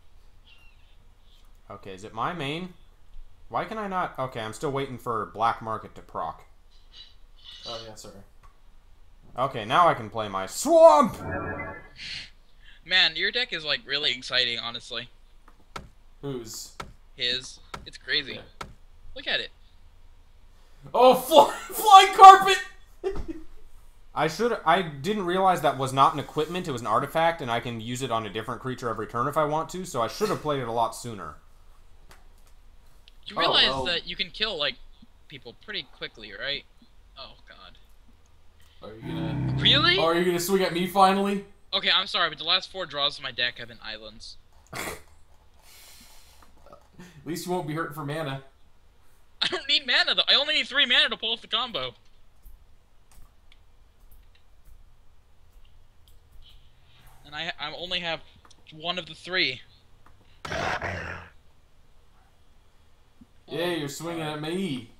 Okay, is it my main? Why can I not? Okay, I'm still waiting for Black Market to proc. Oh, yeah, sorry. Okay, now I can play my Swamp! Man, your deck is, like, really exciting, honestly. Whose? His. It's crazy. Yeah. Look at it. Oh, fly, flying carpet! I should. I didn't realize that was not an equipment. It was an artifact, and I can use it on a different creature every turn if I want to. So I should have played it a lot sooner. You Oh, realize well. that you can kill like people pretty quickly, right? Oh God. Are you gonna? Really? Oh, are you gonna swing at me finally? Okay, I'm sorry, but the last four draws of my deck have been islands. At least you won't be hurting for mana. I don't need mana though. I only need three mana to pull off the combo. And I I only have one of the three. Yeah, you're swinging at me.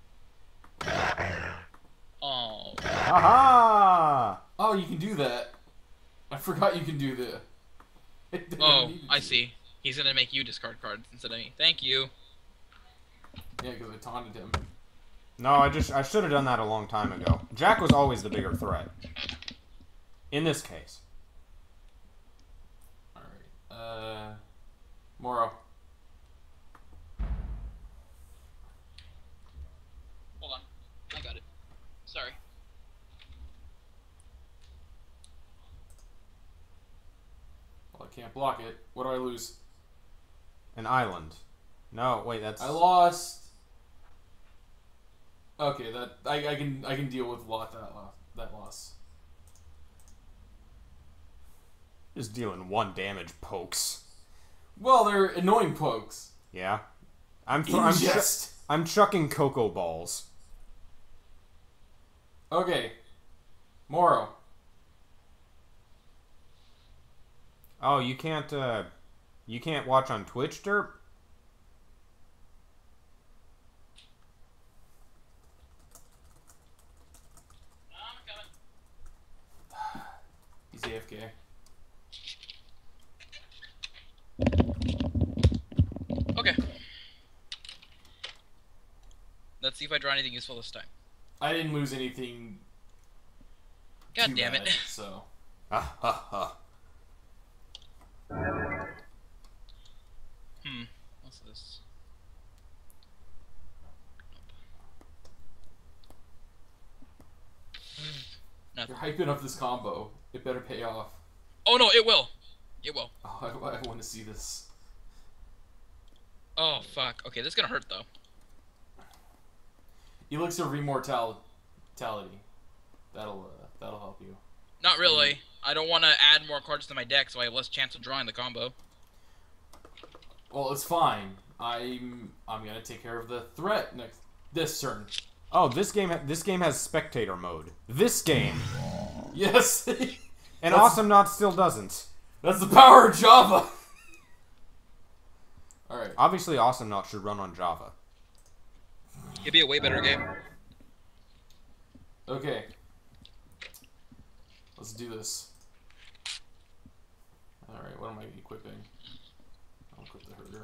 Oh. Aha! Oh, you can do that. I forgot you can do that. Oh, I see. He's gonna make you discard cards instead of me. Thank you. Yeah, because I taunted him. No, I just I should have done that a long time ago. Jack was always the bigger threat. In this case. Alright. Uh Morrow. Hold on. I got it. Sorry. Well, I can't block it. What do I lose? An island. No, wait, that's... I lost. Okay, that I, I can I can deal with lot that loss. That loss. Just dealing one damage pokes. Well, they're annoying pokes. Yeah. I'm th I'm, chu Ingest. I'm chucking cocoa balls. Okay. Morrow. Oh, you can't uh you can't watch on Twitch, Derp? He's A F K. Okay. Let's see if I draw anything useful this time. I didn't lose anything. God too damn bad, it. So. Ha ha ha. Hmm. What's this? You're Nothing. hyping up this combo. It better pay off. Oh no, it will. It will. Oh, I, I want to see this. Oh fuck. Okay, this is gonna hurt though. Elixir of Immortality. That'll uh, that'll help you. Not really. I don't want to add more cards to my deck, so I have less chance of drawing the combo. Well, it's fine. I'm I'm gonna take care of the threat next this turn. Oh, this game ha this game has spectator mode. This game. Yes. And That's- Awesome Not still doesn't. That's the power of Java. All right. Obviously, Awesome Not should run on Java. It'd be a way better game. Okay. Let's do this. All right. What am I equipping? I'll equip the herder.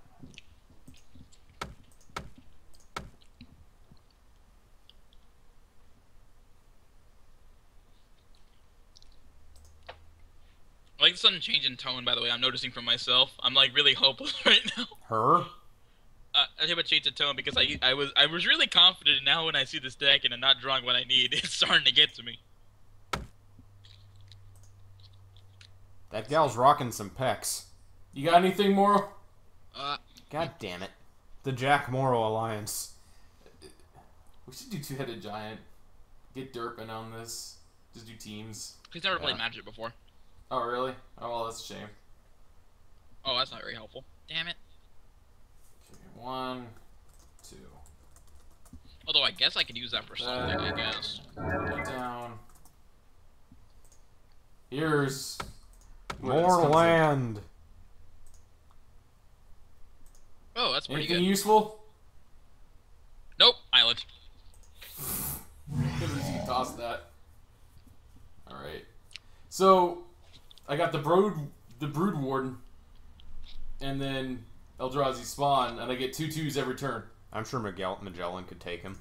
I like the sudden change in tone, by the way. I'm noticing from myself. I'm like really hopeless right now. Her? Uh, I have a change in tone because I I was I was really confident, and now when I see this deck and I'm not drawing what I need, it's starting to get to me. That gal's rocking some pecs. You got anything more? Uh, God damn it. The Jack Morrow Alliance. We should do two-headed giant. Get Derpin on this. Just do teams. he's never played Yeah. Magic before. Oh, really? Oh, well, that's a shame. Oh, that's not very helpful. Damn it. Okay, one, two. Although I guess I could use that for something. I guess. Put it down. Here's where this More comes in. land. Oh, that's pretty Anything good. useful? Nope, island. At least you can toss that. All right. So, I got the brood, the brood warden, and then Eldrazi spawn, and I get two twos every turn. I'm sure Miguel Magellan could take him.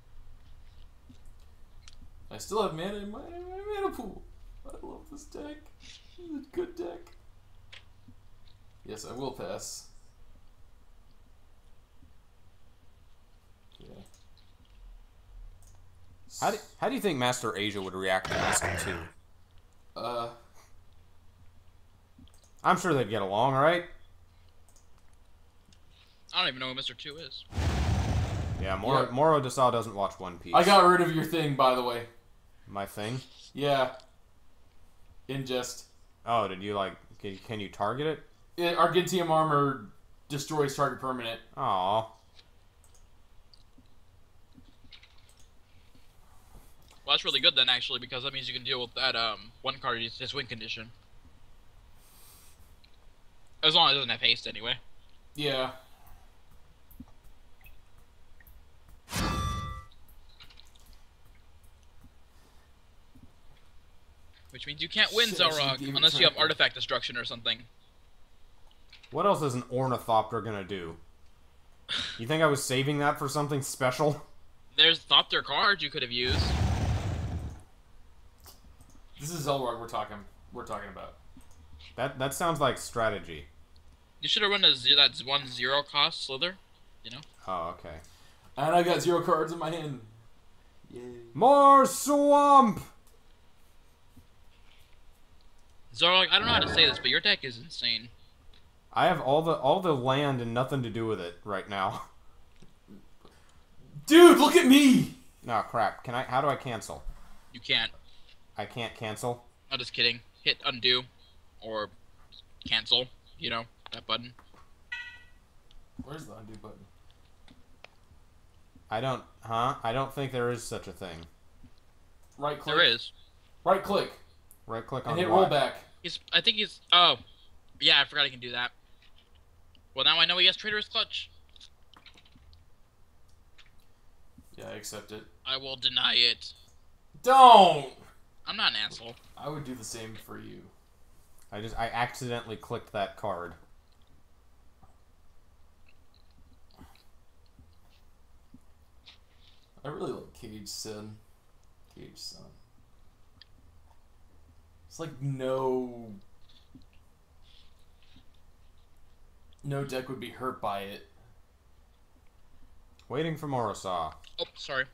I still have mana in my, my mana pool. I love this deck. It's a good deck. Yes, I will pass. Yeah. How do, how do you think Master Asia would react to Mister two? Uh, I'm sure they'd get along, right? I don't even know who Mister Two is. Yeah, Moro, Yeah. Morrowsaw doesn't watch One Piece. I got rid of your thing, by the way. My thing? Yeah. Ingest. Oh, did you, like, can, can you target it? It, Argentium armor destroys target permanent. Aw. Well, that's really good then, actually, because that means you can deal with that um one card, his win condition. As long as it doesn't have haste, anyway. Yeah. Which means you can't win Shit, I should've Xelrog gave it unless you have tracker. artifact destruction or something. What else is an Ornithopter gonna do? You think I was saving that for something special? There's Thopter cards you could have used. This is Xelrog we're talking we're talking about. That that sounds like strategy. You should have run a ze that one zero cost Slither, you know? Oh, okay. And I got zero cards in my hand. Yay. More swamp! Xelrog, I don't know how to say this, but your deck is insane. I have all the all the land and nothing to do with it right now. Dude, look at me! No, crap. Can I? How do I cancel? You can't. I can't cancel? I'm just kidding. Hit undo or cancel, you know, that button. Where's the undo button? I don't... Huh? I don't think there is such a thing. Right click. There is. Right click. Right click on And hit what? roll back. He's, I think he's, oh, yeah, I forgot he can do that. Well, now I know he has Traitorous Clutch. Yeah, I accept it. I will deny it. Don't! I'm not an asshole. I would do the same for you. I just... I accidentally clicked that card. I really like Cage Sun. Cage Sun. It's like no... No deck would be hurt by it. Waiting for Morrowsaw. Oh, sorry.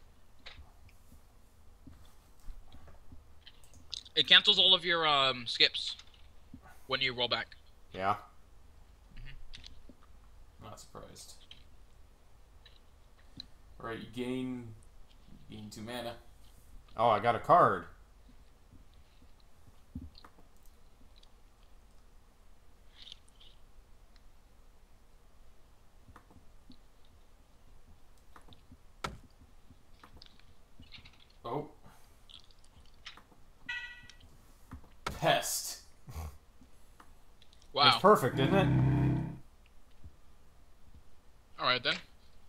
It cancels all of your um, skips when you roll back. Yeah? Not surprised. Alright, you gain... You gain two mana. Oh, I got a card. Oh. Pest. Wow. It's perfect, isn't it? Alright then.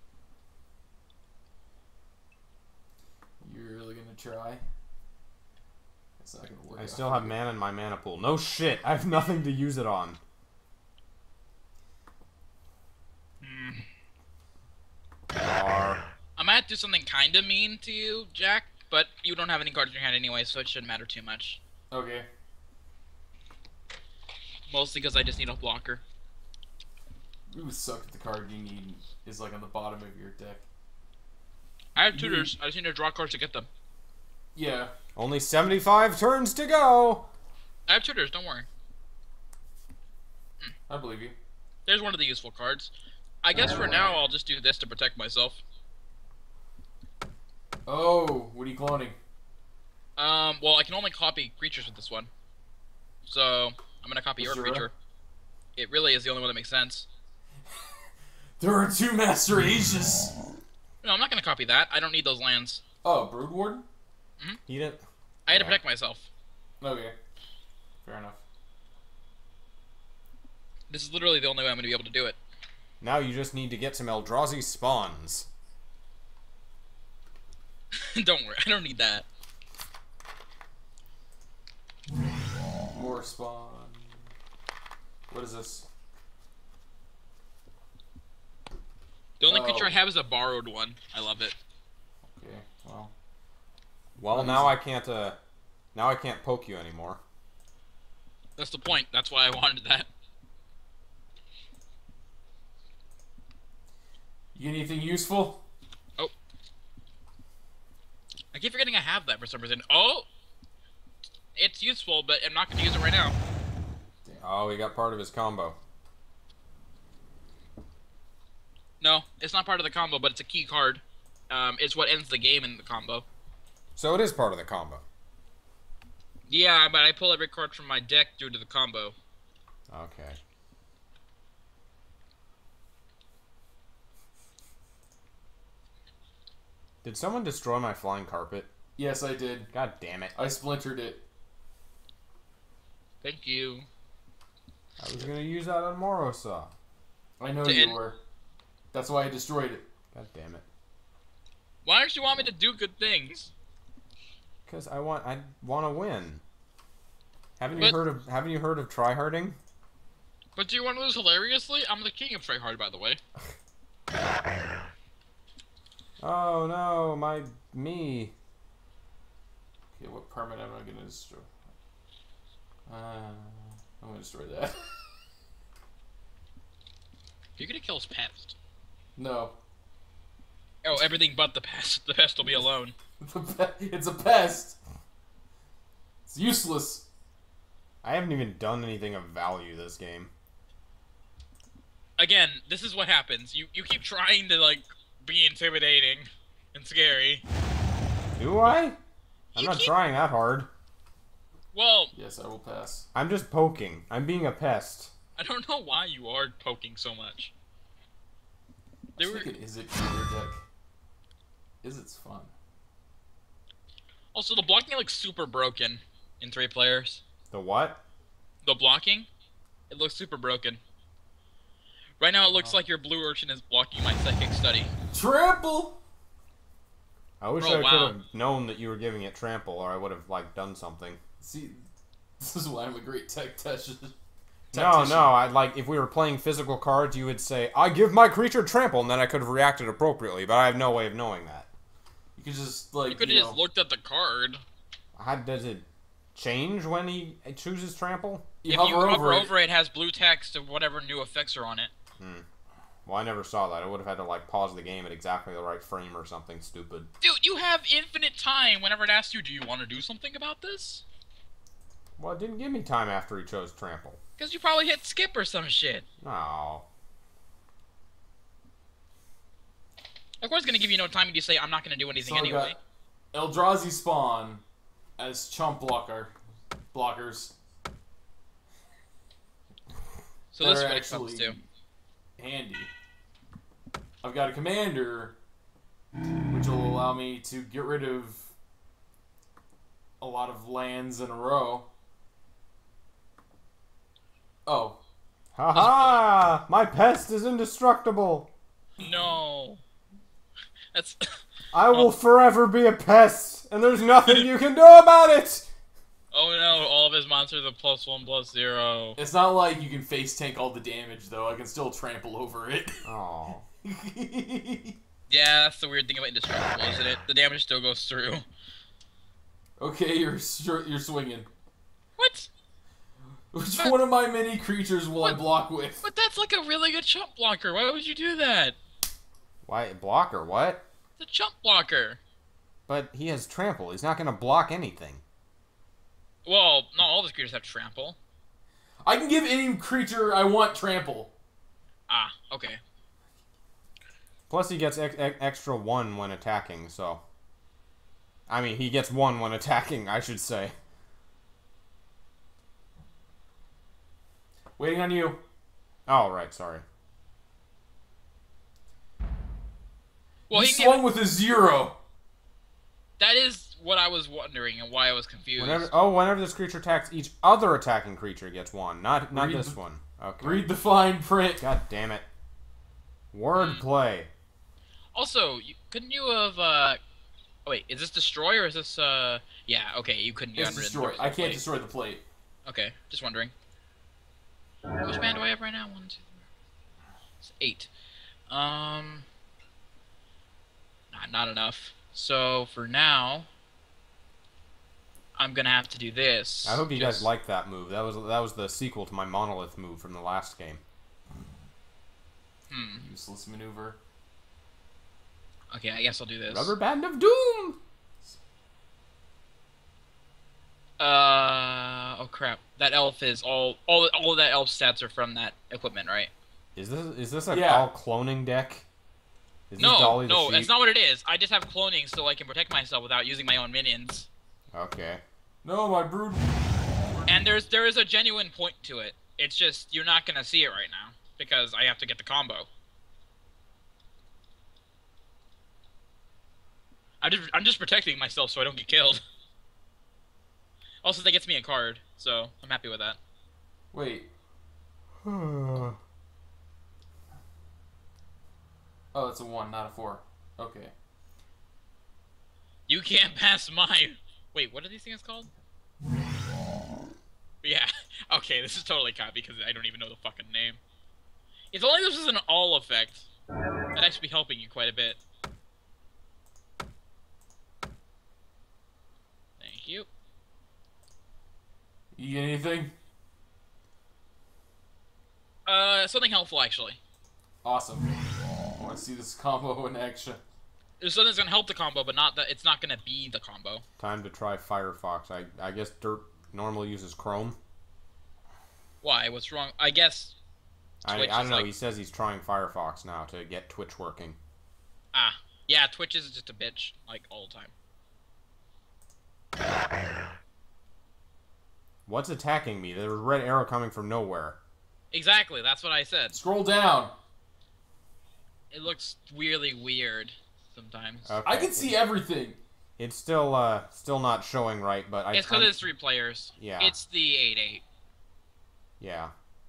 You're really gonna try? It's not gonna work. I out. still have mana in my mana pool. No shit, I have nothing to use it on. Ar. I might have to do something kind of mean to you, Jack, but you don't have any cards in your hand anyway, so it shouldn't matter too much. Okay. Mostly because I just need a blocker. It would suck if the card you need is like on the bottom of your deck. I have tutors. I just need to draw cards to get them. Yeah. Only seventy-five turns to go! I have tutors, don't worry. I believe you. There's one of the useful cards. I guess for now I'll just do this to protect myself. Oh, what are you cloning? Um, well, I can only copy creatures with this one. So, I'm gonna copy your Azura? creature. It really is the only one that makes sense. There are two Master Asias! No, I'm not gonna copy that. I don't need those lands. Oh, Brood Warden? Eat it. I had to Yeah. protect myself. Okay. Fair enough. This is literally the only way I'm gonna be able to do it. Now you just need to get some Eldrazi spawns. Don't worry, I don't need that. More spawn. What is this? The only Oh. creature I have is a borrowed one. I love it. Okay, well. Well, What now is I can't, uh... Now I can't poke you anymore. That's the point. That's why I wanted that. You get anything useful? Oh, I keep forgetting I have that for some reason. Oh! It's useful, but I'm not going to use it right now. Oh, he got part of his combo. No, it's not part of the combo, but it's a key card. Um, it's what ends the game in the combo. So it is part of the combo. Yeah, but I pull every card from my deck due to the combo. Okay. Did someone destroy my flying carpet? Yes, I did. God damn it. I splintered it. Thank you. I was gonna use that on Morrowsaw. I know Did- you were. That's why I destroyed it. God damn it. Why don't you want me to do good things? Because I want I want to win. Haven't you But- heard of Haven't you heard of tryharding? But do you want to lose hilariously? I'm the king of tryhard, by the way. Oh no, my me. Okay, what permit am I gonna destroy? Uh, I'm gonna destroy that. You're gonna kill his pest. No. Oh, everything but the pest. The pest will be alone. It's a pest. It's useless. I haven't even done anything of value this game. Again, this is what happens. You you keep trying to like be intimidating and scary. Do I? I'm You not keep- trying that hard. Well, Yes, I will pass. I'm just poking. I'm being a pest. I don't know why you are poking so much. I There was were, thinking, is it your deck? Is it's fun? also, the blocking looks super broken in three players. The what? The blocking, it looks super broken. Right now, it looks Oh. like your blue urchin is blocking my psychic study. Trample. I wish Oh, I wow. could have known that you were giving it trample, or I would have like done something. See, this is why I'm a great tech tech. No, no. I like if we were playing physical cards, you would say, "I give my creature trample," and then I could have reacted appropriately. But I have no way of knowing that. You could just like You could you have know, just looked at the card. How does it change when he chooses trample? you if hover, you hover over, over it, it has blue text of whatever new effects are on it. Well, I never saw that. I would have had to like pause the game at exactly the right frame or something stupid. Dude, you have infinite time whenever it asks you, do you want to do something about this? Well, it didn't give me time after he chose trample. Because you probably hit skip or some shit. No. Of course, it's going to give you no time if you say, I'm not going to do anything So I anyway. got Eldrazi spawn as chump blocker blockers. So this is They're what it comes actually to. handy. I've got a commander, which will allow me to get rid of a lot of lands in a row. Oh, Haha! My pest is indestructible. No. That's... I will forever be a pest, and there's nothing you can do about it. Oh no, all of his monsters are plus one, plus zero. it's not like you can face tank all the damage though. I can still trample over it. Oh. Yeah, that's the weird thing about indestructible, isn't it? The damage still goes through. Okay, you're you're you're swinging. What? Which one of my many creatures will I What? block with? But that's like a really good chump blocker. Why would you do that? Why blocker? What? It's a chump blocker. But he has trample. He's not gonna block anything. Well, not all of his creatures have trample. I can give any creature I want trample. Ah, okay. Plus, he gets ex ex extra one when attacking. So, I mean, he gets one when attacking. I should say. Waiting on you. Oh, right. Sorry. Well, he he can swung give, with a zero. that is what I was wondering and why I was confused. Whenever oh, whenever this creature attacks, each other attacking creature gets one. Not not Read this the- one. Okay. Read the fine print. God damn it. Wordplay. Also, you, couldn't you have, uh... Oh, wait, is this destroy or is this, uh... Yeah, okay, you couldn't get It's under it. destroyed. I can't destroy the plate. Okay, just wondering. How much mana do I have right now? One, two, three. It's eight. Um... Not, not enough. So, for now... I'm gonna have to do this. I hope you guys Just- liked that move. That was that was the sequel to my monolith move from the last game. Hmm. Useless maneuver. Okay, I guess I'll do this. Rubber band of doom. crap. That elf is all all all of that elf stats are from that equipment, right? Is this is this a Yeah. all cloning deck? Is this No, Dolly the no, sheep? that's not what it is. I just have cloning so I can protect myself without using my own minions. Okay. No, my brood. And there's there is a genuine point to it. It's just you're not gonna see it right now because I have to get the combo. I just I'm just protecting myself so I don't get killed. Also, that gets me a card, so I'm happy with that. Wait. Oh, it's a one, not a four. Okay. You can't pass my. Wait, what are these things called? Yeah. Okay, this is totally copy because I don't even know the fucking name. If only this was an all effect, that'd actually be helping you quite a bit. Thank you. You get anything? Uh, something helpful actually. Awesome. I want to see this combo in action. There's something that's gonna help the combo, but not that it's not gonna be the combo. Time to try Firefox. I I guess Dirt normally uses Chrome. Why? What's wrong? I guess. I, Twitch I is don't know. like- He says he's trying Firefox now to get Twitch working. Ah, yeah. Twitch is just a bitch, like all the time. What's attacking me? There's a red arrow coming from nowhere. Exactly. That's what I said. Scroll down. It looks really weird sometimes. Okay. I can see everything. It's still uh still not showing right, but I. It's because I'm- it's three players. Yeah. It's the eight eight. Yeah.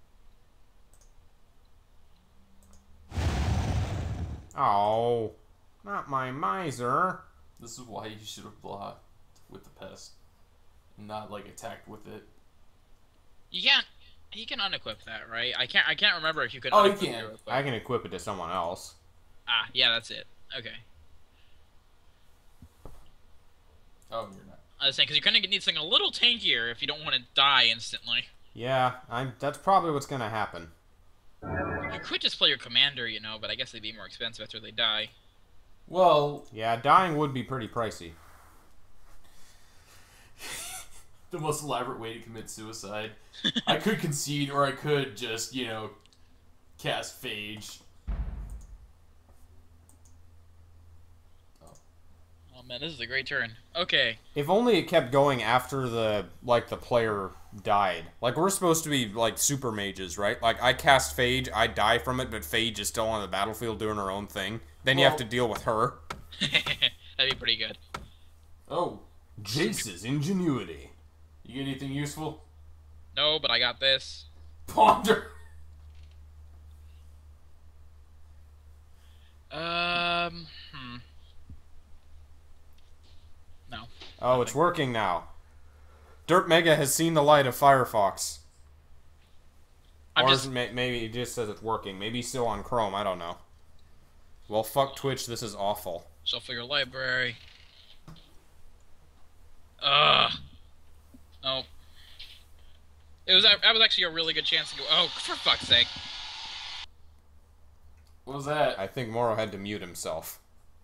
Oh, not my miser. This is why you should have blocked with the pest, not like attacked with it. You can't. You can unequip that, right? I can't. I can't remember if you can. Oh, you unequip can. it real quick. I can equip it to someone else. Ah, yeah, that's it. Okay. Oh, you're not. I was saying because you're gonna need something a little tankier if you don't want to die instantly. Yeah, I'm. That's probably what's gonna happen. You could just play your commander, you know, but I guess they'd be more expensive after they die. Well, Yeah, dying would be pretty pricey. the most elaborate way to commit suicide. I could concede, or I could just, you know, cast Phage. Oh man, this is a great turn. Okay. If only it kept going after the like the player died. Like we're supposed to be like super mages, right? Like I cast Phage, I die from it, but Phage is still on the battlefield doing her own thing. Then you have Well- to deal with her. That'd be pretty good. Oh, Jace's ingenuity. you get anything useful? No, but I got this. Ponder. Um. Hmm. No. Oh, it's working now. Dirt Mega has seen the light of Firefox. I'm or just. is it may- maybe it just says it's working. Maybe he's still on Chrome. I don't know. Well, fuck Twitch. This is awful. Shuffle your library. Ugh. Oh. It was. That was actually a really good chance to go. Oh, for fuck's sake. What was that? I think Morrow had to mute himself.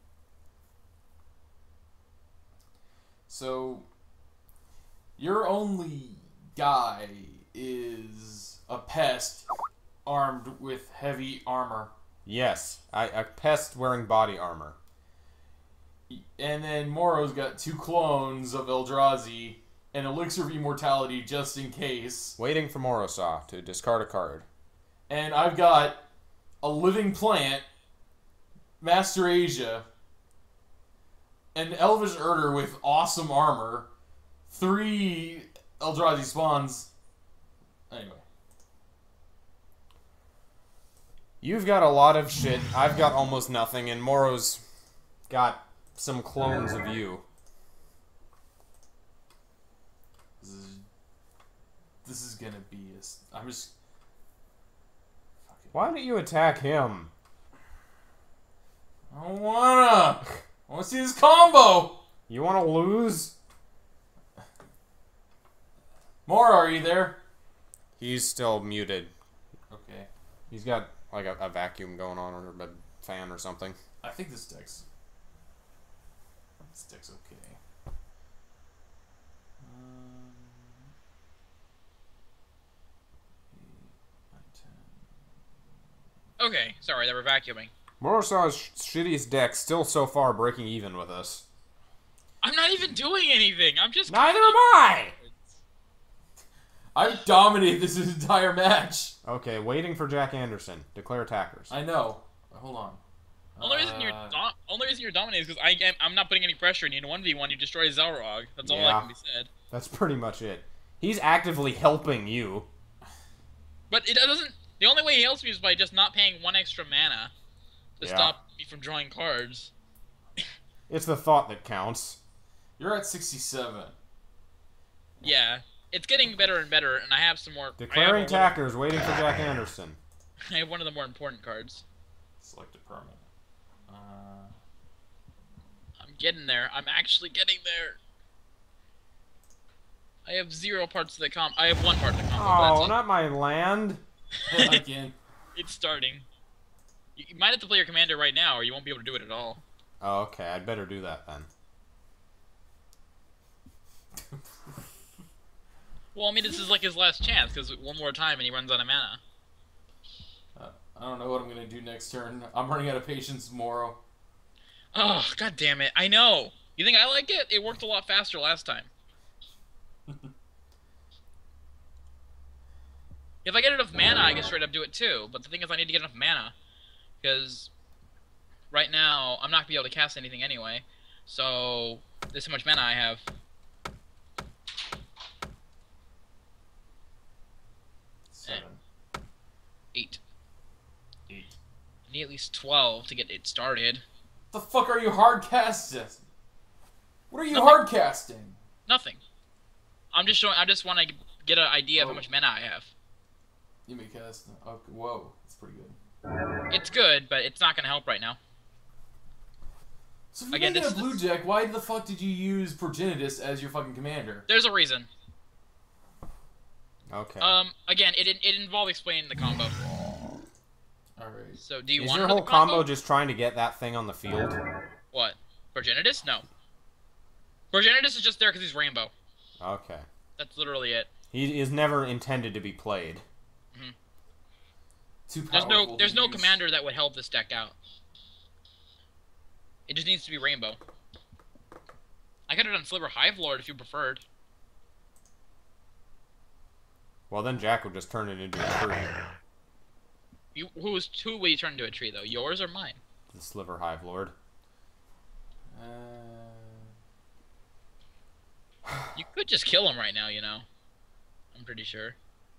So, your only guy is a pest armed with heavy armor. Yes, I, a pest wearing body armor. And then Morrow's got two clones of Eldrazi and Elixir of Immortality just in case. Waiting for Morrowsaw to discard a card. And I've got a living plant, Master Asia, an Elvish Herder with awesome armor, three Eldrazi spawns. Anyway. You've got a lot of shit. I've got almost nothing, and Morrow's got some clones of you. This is, this is gonna be a... s- I'm just... Fuck it. Why don't you attack him? I don't wanna! I wanna see this combo! You want to lose? More, are you there? He's still muted. Okay. He's got like a, a vacuum going on or a fan or something. I think this deck's... This deck's okay. Um, Okay, sorry, they were vacuuming. Morrowsaw's sh shittiest deck still so far breaking even with us. I'm not even doing anything. I'm just. Neither am I! I've dominated this entire match. Okay, waiting for Jack Anderson. Declare attackers. I know. Hold on. Only reason you're Uh, dom only reason you're dominating is because I am I'm not putting any pressure on you. In one v one, you destroy Xelrog. That's all Yeah. that can be said. That's pretty much it. He's actively helping you. But it doesn't. The only way he helps me is by just not paying one extra mana to Yeah. stop me from drawing cards. It's the thought that counts. You're at sixty-seven. Yeah, it's getting better and better, and I have some more. Declaring I have, a attackers, waiting for Jack Anderson. little- I have one of the more important cards. Select a permanent. Uh, I'm getting there. I'm actually getting there. I have zero parts of the comp. I have one part of the combo. but Oh, that's not my land. again. it. It's starting. You, you might have to play your commander right now, or you won't be able to do it at all. Oh, okay, I'd better do that then. Well, I mean, this is like his last chance, because one more time and he runs out of mana. Uh, I don't know what I'm gonna do next turn. I'm running out of patience, Morrow. Oh, god damn it. I know. You think I like it? It worked a lot faster last time. If I get enough mana, I can straight up do it too. But the thing is, I need to get enough mana. Because right now, I'm not going to be able to cast anything anyway. So, this is how much mana I have. Seven. Eight. Eight. I need at least twelve to get it started. The fuck are you hard casting? What are you Nothing. hard casting? Nothing. I'm just showing. I just want to get an idea of Oh. how much mana I have. You may cast. Okay, whoa, that's pretty good. It's good, but it's not going to help right now. So if you Again, made this a blue is- jack, why the fuck did you use Progenitus as your fucking commander? There's a reason. Okay. Um, again, it it involved explaining the combo. Alright. So, do you Is want your to know whole the combo? combo just trying to get that thing on the field? What? Progenitus? No. Progenitus is just there because he's rainbow. Okay. That's literally it. He is never intended to be played. Too There's powerful no to there's no use. commander that would help this deck out. It just needs to be rainbow. I could have done Sliver Hive Lord if you preferred. Well, then Jack would just turn it into a tree. You who's who will you turn into a tree though? Yours or mine? The Sliver Hive Lord. Uh... You could just kill him right now, you know. I'm pretty sure.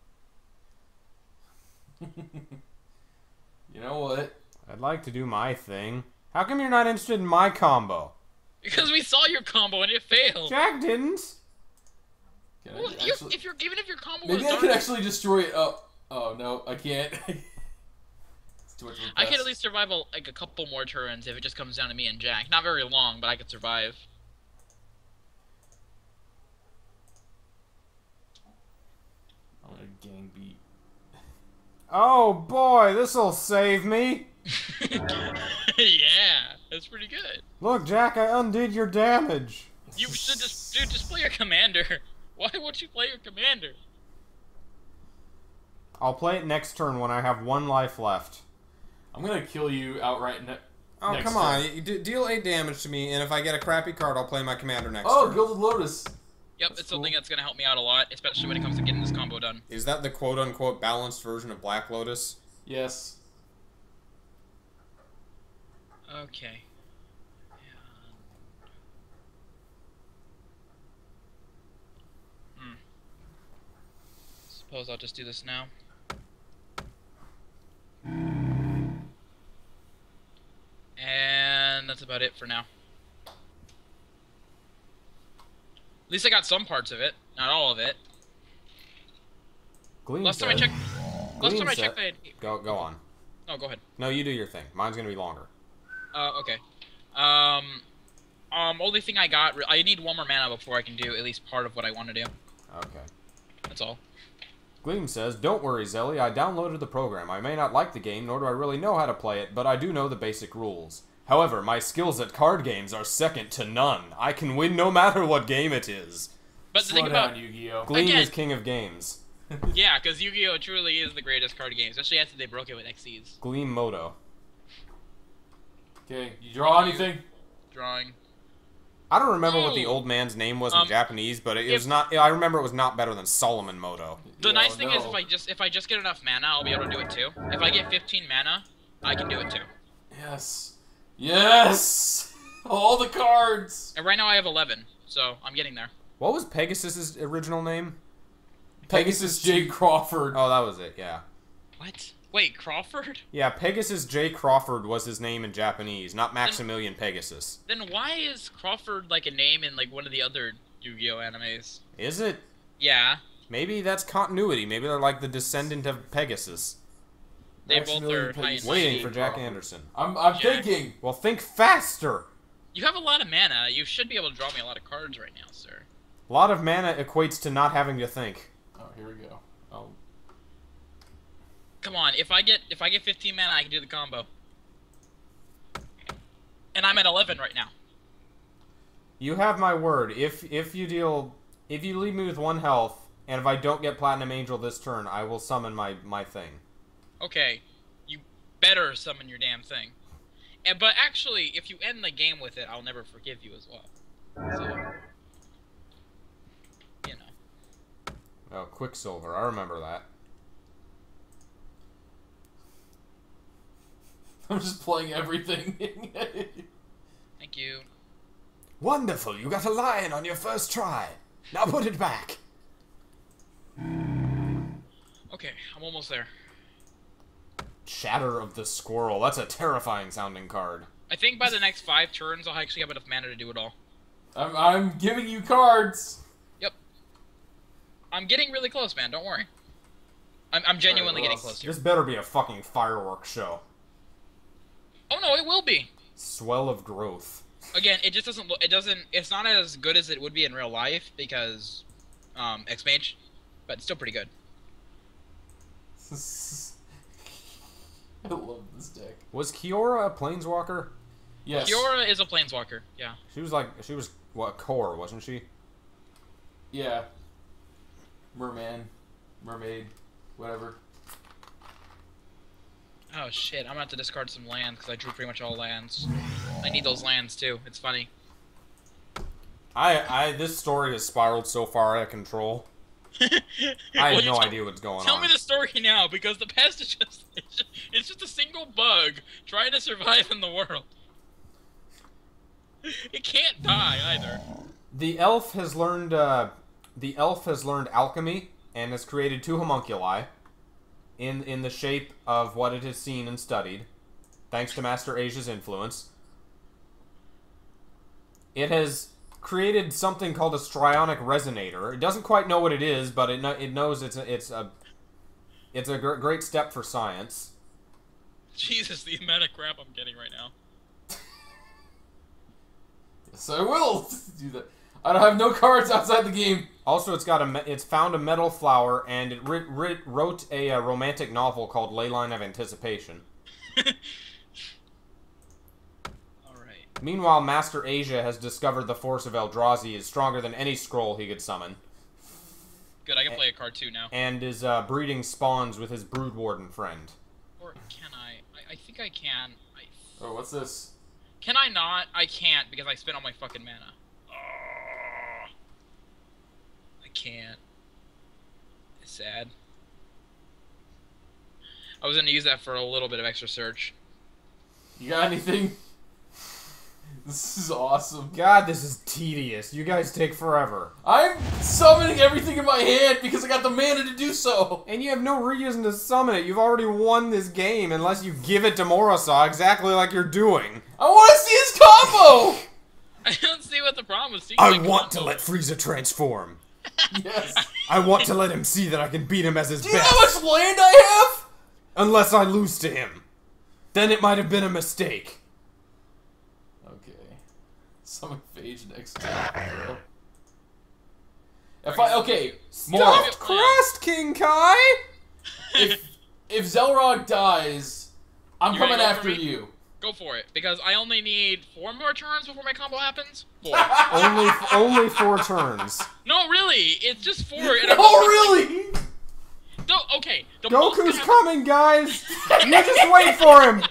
You know what? I'd like to do my thing. How come you're not interested in my combo? Because we saw your combo and it failed. Jack didn't. Can Well, I you, actually... if you're even if your combo Maybe was I could dark, actually destroy it. Oh, oh no, I can't. It's too much of a I could press. at least survive a, like a couple more turns if it just comes down to me and Jack. Not very long, but I could survive. I'm gonna gang beat. Oh boy, this'll save me. Yeah, that's pretty good. Look, Jack, I undid your damage. You should just, dude, just play your commander. Why won't you play your commander? I'll play it next turn when I have one life left. I'm gonna kill you outright. Ne Oh, next come turn. on. You d deal eight damage to me, and if I get a crappy card, I'll play my commander next Oh, turn. Gilded Lotus. Yep, That's it's something cool. that's gonna help me out a lot, especially when it comes to getting this combo done. Is that the quote-unquote balanced version of Black Lotus? Yes. Okay. Hmm. Suppose I'll just do this now. And that's about it for now. At least I got some parts of it, not all of it. Gleam Last time I said- checked, last Gleam time I said- checked, I had... Go, go on. Oh, go ahead. No, you do your thing. Mine's gonna be longer. Uh, okay. Um, um, only thing I got, I need one more mana before I can do at least part of what I want to do. Okay. That's all. Gleam says, "Don't worry, Zelly. I downloaded the program. I may not like the game, nor do I really know how to play it, but I do know the basic rules. However, my skills at card games are second to none. I can win no matter what game it is." But the Slow thing down, about, Yu-Gi-Oh. Gleam Again- is king of games. Yeah, because Yu-Gi-Oh! Truly is the greatest card game, especially after they broke it with X Cs. Gleam Moto. Okay, you draw anything? Drawing. I don't remember what the Ooh. old man's name was Um, in Japanese, but it, it if- was not. I remember it was not better than Solomon Moto. The Yeah, nice thing is, no. if I just if I just get enough mana, I'll be able to do it too. If I get fifteen mana, I can do it too. Yes. Yes! All the cards! And right now I have eleven, so I'm getting there. What was Pegasus's original name? Pegasus J. Crawford. Oh, that was it. Yeah. What? Wait, Crawford? Yeah, Pegasus J. Crawford was his name in Japanese, not Maximilian Pegasus. Then why is Crawford like a name in like one of the other Yu-Gi-Oh animes? Is it? Yeah, Maybe that's continuity. Maybe they're like the descendant of Pegasus. they both Maximilian are high Pegasus. and Waiting mighty. for Jack Anderson. I'm, I'm Jack. thinking. Well, think faster! You have a lot of mana. You should be able to draw me a lot of cards right now, sir. A lot of mana equates to not having to think. Oh, here we go. Oh. Come on, if I get if I get fifteen mana, I can do the combo. And I'm at eleven right now. You have my word. If if you deal, if you leave me with one health, and if I don't get Platinum Angel this turn, I will summon my my thing. Okay, you better summon your damn thing. And but actually, if you end the game with it, I'll never forgive you as well. So, you know. Oh, Quicksilver. I remember that. I'm just playing everything. Thank you. Wonderful, you got a lion on your first try. Now put it back. Okay, I'm almost there. Shatter of the Squirrel. That's a terrifying sounding card. I think by the next five turns, I'll actually have enough mana to do it all. I'm, I'm giving you cards. Yep. I'm getting really close, man. Don't worry. I'm, I'm genuinely Alright, getting well, close here. This better be a fucking fireworks show. Oh no, it will be. Swell of growth. Again, it just doesn't look. It doesn't. It's not as good as it would be in real life because, um, XMage, but it's still pretty good. I love this deck. Was Kiora a planeswalker? Yes. Kiora is a planeswalker. Yeah. She was like, she was, what, core, wasn't she? Yeah. Merman. Mermaid. Whatever. Oh shit! I'm gonna have to discard some lands because I drew pretty much all lands. I need those lands too. It's funny. I, I, this story has spiraled so far out of control. I Well, have you no tell- idea what's going Tell on. me the story now, because the past is just it's, just it's just a single bug trying to survive in the world. It can't die either. The elf has learned, uh, the elf has learned alchemy and has created two homunculi in, in the shape of what it has seen and studied, thanks to Master Asia's influence. It has created something called a strionic resonator. It doesn't quite know what it is, but it, kno it knows it's a, it's a, it's a gr great step for science. Jesus, the amount of crap I'm getting right now. Yes, I will do that. I don't have no cards outside the game. Also, it's got a me it's found a metal flower, and it writ writ wrote a, uh romantic novel called Leyline of Anticipation. Alright. Meanwhile, Master Asia has discovered the force of Eldrazi is stronger than any scroll he could summon, Good, I can play a card too now. and is uh, breeding spawns with his Brood Warden friend. Or can I? I, I think I can. I, Oh, what's this? can I not? I can't because I spent all my fucking mana. Oh, I can't. It's sad. I was gonna use that for a little bit of extra search. You got anything? This is awesome. God, this is tedious. You guys take forever. I'm summoning everything in my hand because I got the mana to do so. And you have no reason to summon it. You've already won this game unless you give it to Morrowsaw exactly like you're doing. I want to see his combo! I don't see what the problem is. I want to let Frieza transform. Yes. I want to let him see that I can beat him as his Do you know best. how much land I have? Unless I lose to him. Then it might have been a mistake. Okay. Summon Phage next time. If I okay, more. Stuffed crust, King Kai! If if Xelrog dies, I'm You coming ready to go after for me? you. Go for it, because I only need four more turns before my combo happens. Four. only, only four turns. No, really, it's just four. And I'm Oh just- really? okay. The most Goku's gonna coming, guys! You just wait for him!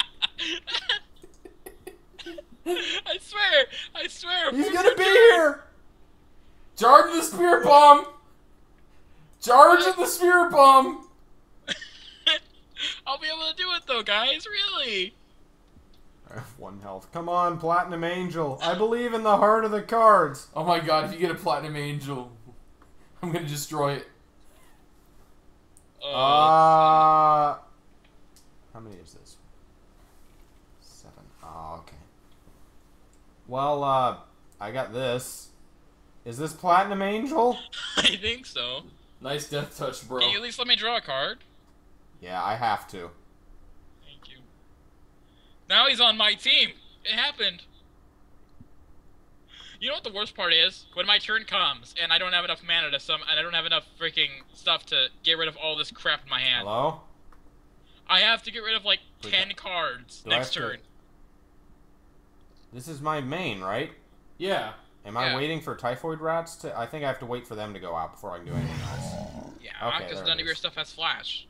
I swear, I swear. He's Force gonna your be turn. here! Charge the spirit bomb! Charge the spirit bomb! I'll be able to do it though, guys. Really? I have one health. Come on, Platinum Angel. I believe in the heart of the cards. Oh my god, if you get a platinum angel, I'm gonna destroy it. Uh, Uh, how many is this? Seven. Oh, okay. Well, uh, I got this. Is this Platinum Angel? I think so. Nice death touch, bro. Can you at least let me draw a card? Yeah, I have to. Thank you. Now he's on my team. It happened. You know what the worst part is? When my turn comes and I don't have enough mana to sum, and I don't have enough freaking stuff to get rid of all this crap in my hand. Hello? I have to get rid of like Wait, ten cards do I next have to- turn. This is my main, right? Yeah. Am I Yeah. waiting for Typhoid Rats to... I think I have to wait for them to go out before I can do anything else. Yeah, Okay, because there none it of your is. stuff has flash.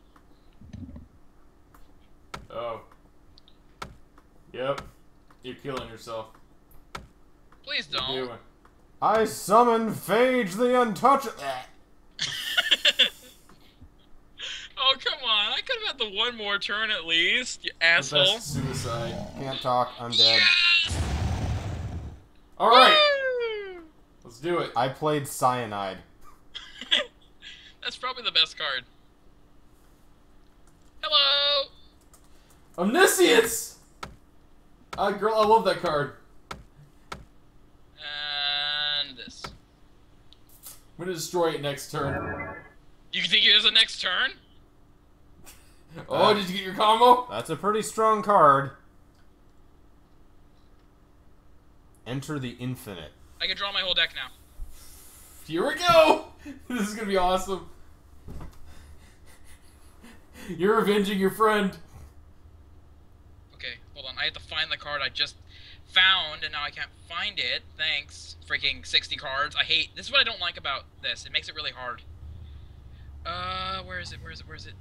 Oh. Yep. You're killing yourself. Please You're don't. doing- I summon Phage the Untouchable. Oh, come on. I could have had the one more turn at least, you The asshole. best suicide. Can't talk. I'm dead. Yes! Alright, Woo! let's do it. I played Cyanide. That's probably the best card. Hello! Omniscience! Uh, girl, I love that card. And this. I'm gonna destroy it next turn. You think there's a next turn? Oh, did you get your combo? That's a pretty strong card. Enter the Infinite. I can draw my whole deck now. Here we go! This is gonna be awesome. You're avenging your friend. Okay, hold on. I have to find the card I just found, and now I can't find it. Thanks. Freaking sixty cards. I hate... This is what I don't like about this. It makes it really hard. Uh, where is it? Where is it? Where is it?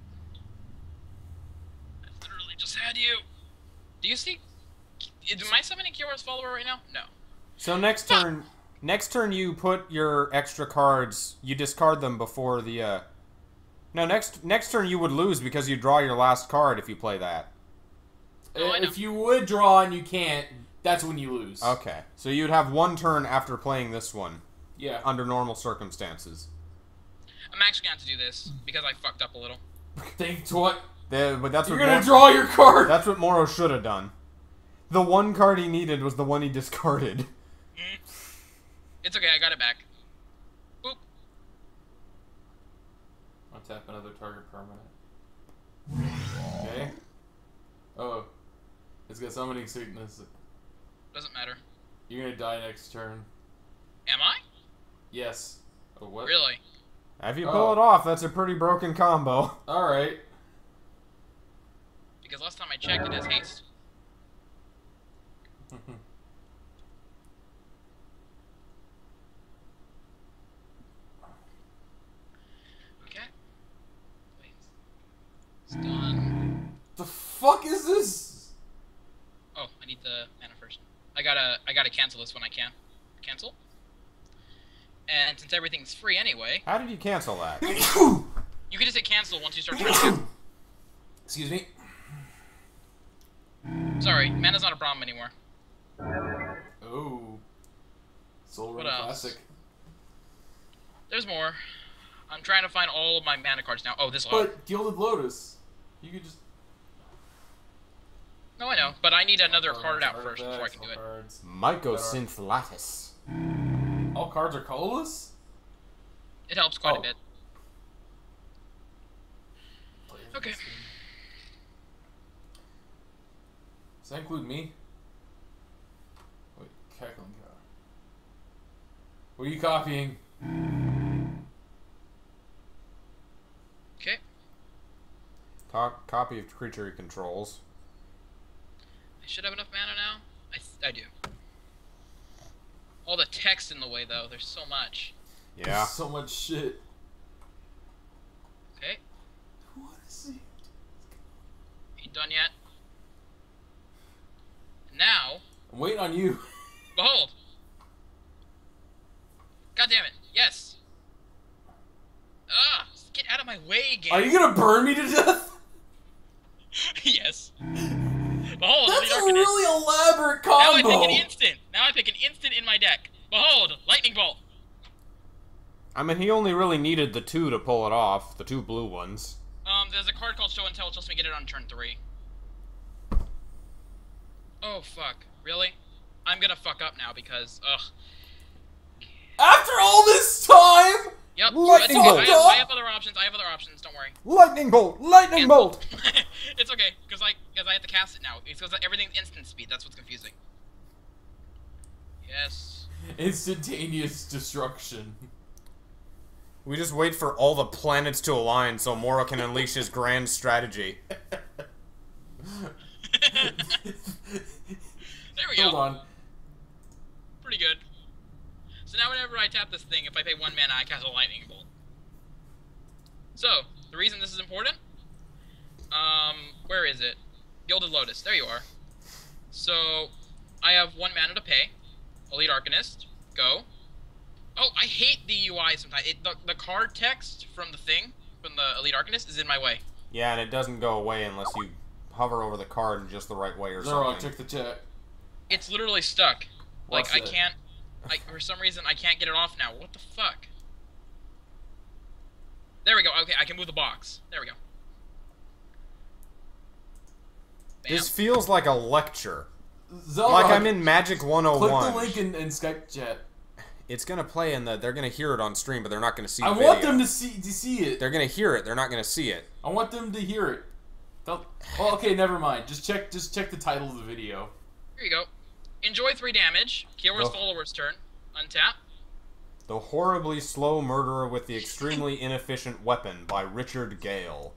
I literally just had you. Do you see... Am I summoning Kyora's follower right now? No. So next turn, next turn you put your extra cards, you discard them before the, uh... No, next next turn you would lose because you draw your last card if you play that. Oh, I know. If you would draw and you can't, that's when you lose. Okay. So you'd have one turn after playing this one, Yeah. under normal circumstances. I'm actually going to have to do this, because I fucked up a little. Think what? The, but that's You're what gonna Mor- draw your card! That's what Morrow should have done. The one card he needed was the one he discarded. Mm. It's okay, I got it back. Boop. I'll tap another target permanent. Okay. Oh. It's got summoning sickness. Doesn't matter. You're gonna die next turn. Am I? Yes. Oh, what? Really? If you Oh. pull it off, that's a pretty broken combo. Alright. Because last time I checked, it is haste. Okay. Wait. It's done. The fuck is this? Oh, I need the mana first. I gotta, I gotta cancel this when I can. Cancel. And since everything's free anyway, How did you cancel that? you can just hit cancel once you start turning. Excuse me. Sorry, mana's not a problem anymore. Oh. Soul What Ring else? Classic. There's more. I'm trying to find all of my mana cards now. Oh, this one. But Gilded Lotus. You could just. No, I know, but I need another Cards, card out first before I artifacts, can do it. all cards. Mycosynth Lattice. All cards are colorless? It helps quite Oh. a bit. Okay. Does that include me? Wait, Cackling Cow. What are you copying? Okay. Top copy of creature he controls. I should have enough mana now. I, th I do. All the text in the way, though. There's so much. Yeah. There's so much shit. Okay. done yet. Now, I'm waiting on you. behold. God damn it! Yes. Ah, get out of my way, game. Are you gonna burn me to death? Yes. Behold, That's Elite a Arcanist. really elaborate Now I combo. pick an instant. Now I pick an instant in my deck. Behold, lightning bolt. I mean, he only really needed the two to pull it off, the two blue ones. Um, there's a card called Show and Tell, which lets me get it on turn three. Oh fuck! Really? I'm gonna fuck up now because ugh. After all this time. Yep. Lightning it's okay. bolt. I have, I have other options. I have other options. Don't worry. Lightning bolt! Lightning And- bolt! It's okay because I because I have to cast it now. It's because everything's instant speed. That's what's confusing. Yes. Instantaneous destruction. We just wait for all the planets to align so Moro can unleash his grand strategy. There we Hold go. on. Pretty good. So now whenever I tap this thing, if I pay one mana, I cast a lightning bolt. So, the reason this is important, um, where is it? Gilded Lotus, there you are. So, I have one mana to pay. Elite Arcanist, go. Oh, I hate the U I sometimes. It, the, the card text from the thing, from the Elite Arcanist, is in my way. Yeah, and it doesn't go away unless you hover over the card in just the right way or Xelrog, something. check the chat. It's literally stuck. Like, What's I it? can't, I, for some reason, I can't get it off now. What the fuck? There we go. Okay, I can move the box. There we go. Bam. This feels like a lecture. Xelrog, Like I'm in Magic one oh click one. the link in, in Skype chat. It's gonna play in the. They're gonna hear it on stream, but they're not gonna see the I video. want them to see to see it. They're gonna hear it. They're not gonna see it. I want them to hear it. They'll, well, okay, never mind. Just check. Just check the title of the video. Here you go. Enjoy three damage. Kyora's Oh. follower's turn. Untap. The horribly slow murderer with the extremely inefficient weapon by Richard Gale.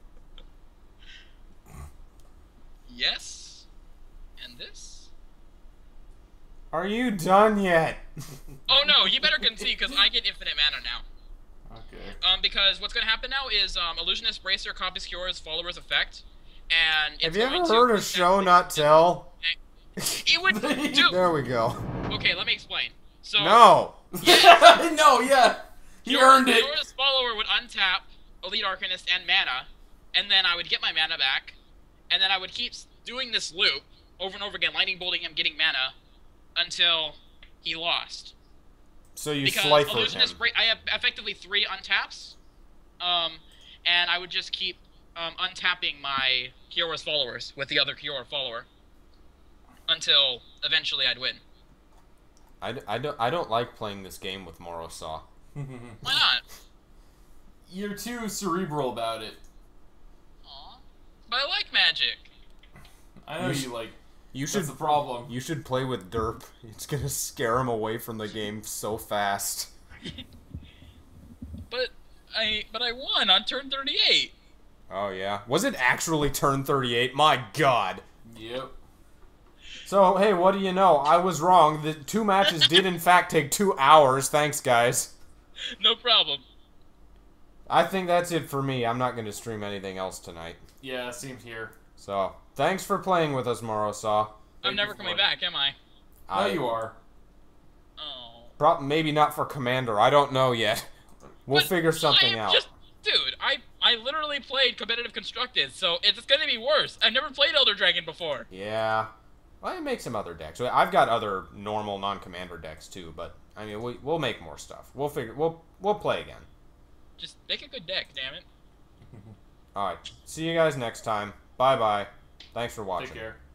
Yes. And this. Are you done yet? Oh no, you better concede because I get infinite mana now. Okay. Um, because what's gonna happen now is um, Illusionist Bracer copies Kyora's follower's effect, and it's Have you going ever to heard of show not tell? It would do. There we go. Okay, let me explain. So No. No, yeah, he Kyora's- earned it. Kyora's follower would untap Elite Arcanist and mana, and then I would get my mana back, and then I would keep doing this loop over and over again, lightning bolting him, getting mana, until he lost. So you Because slifered him. Illusionist Bra- I have effectively three untaps, um, and I would just keep um, untapping my Kyora's followers with the other Kyora follower until eventually I'd win. I, d- I, don't, I don't like playing this game with Morrowsaw. Why not? You're too cerebral about it. Aw. But I like magic. I know You you, sh- like. You should That's the problem. You should play with Derp. It's gonna scare him away from the game so fast. But I but I won on turn thirty-eight. Oh yeah. Was it actually turn thirty-eight? My god. Yep. So, hey, what do you know? I was wrong. The two matches did in fact take two hours. Thanks, guys. No problem. I think that's it for me. I'm not going to stream anything else tonight. Yeah, seems here. So, thanks for playing with us, Morrowsaw. I'm Thank never you for coming it. back, am I? No, I, you are. Oh. Prob- maybe not for Commander. I don't know yet. We'll But figure something I am out. Just, dude, I I literally played competitive constructed, so it's gonna be worse. I've never played Elder Dragon before. Yeah. Well, I make some other decks. I've got other normal non-commander decks too, but I mean, we, we'll make more stuff. We'll figure. We'll we'll play again. Just make a good deck, damn it. All right. See you guys next time. Bye bye. Thanks for watching. Take care.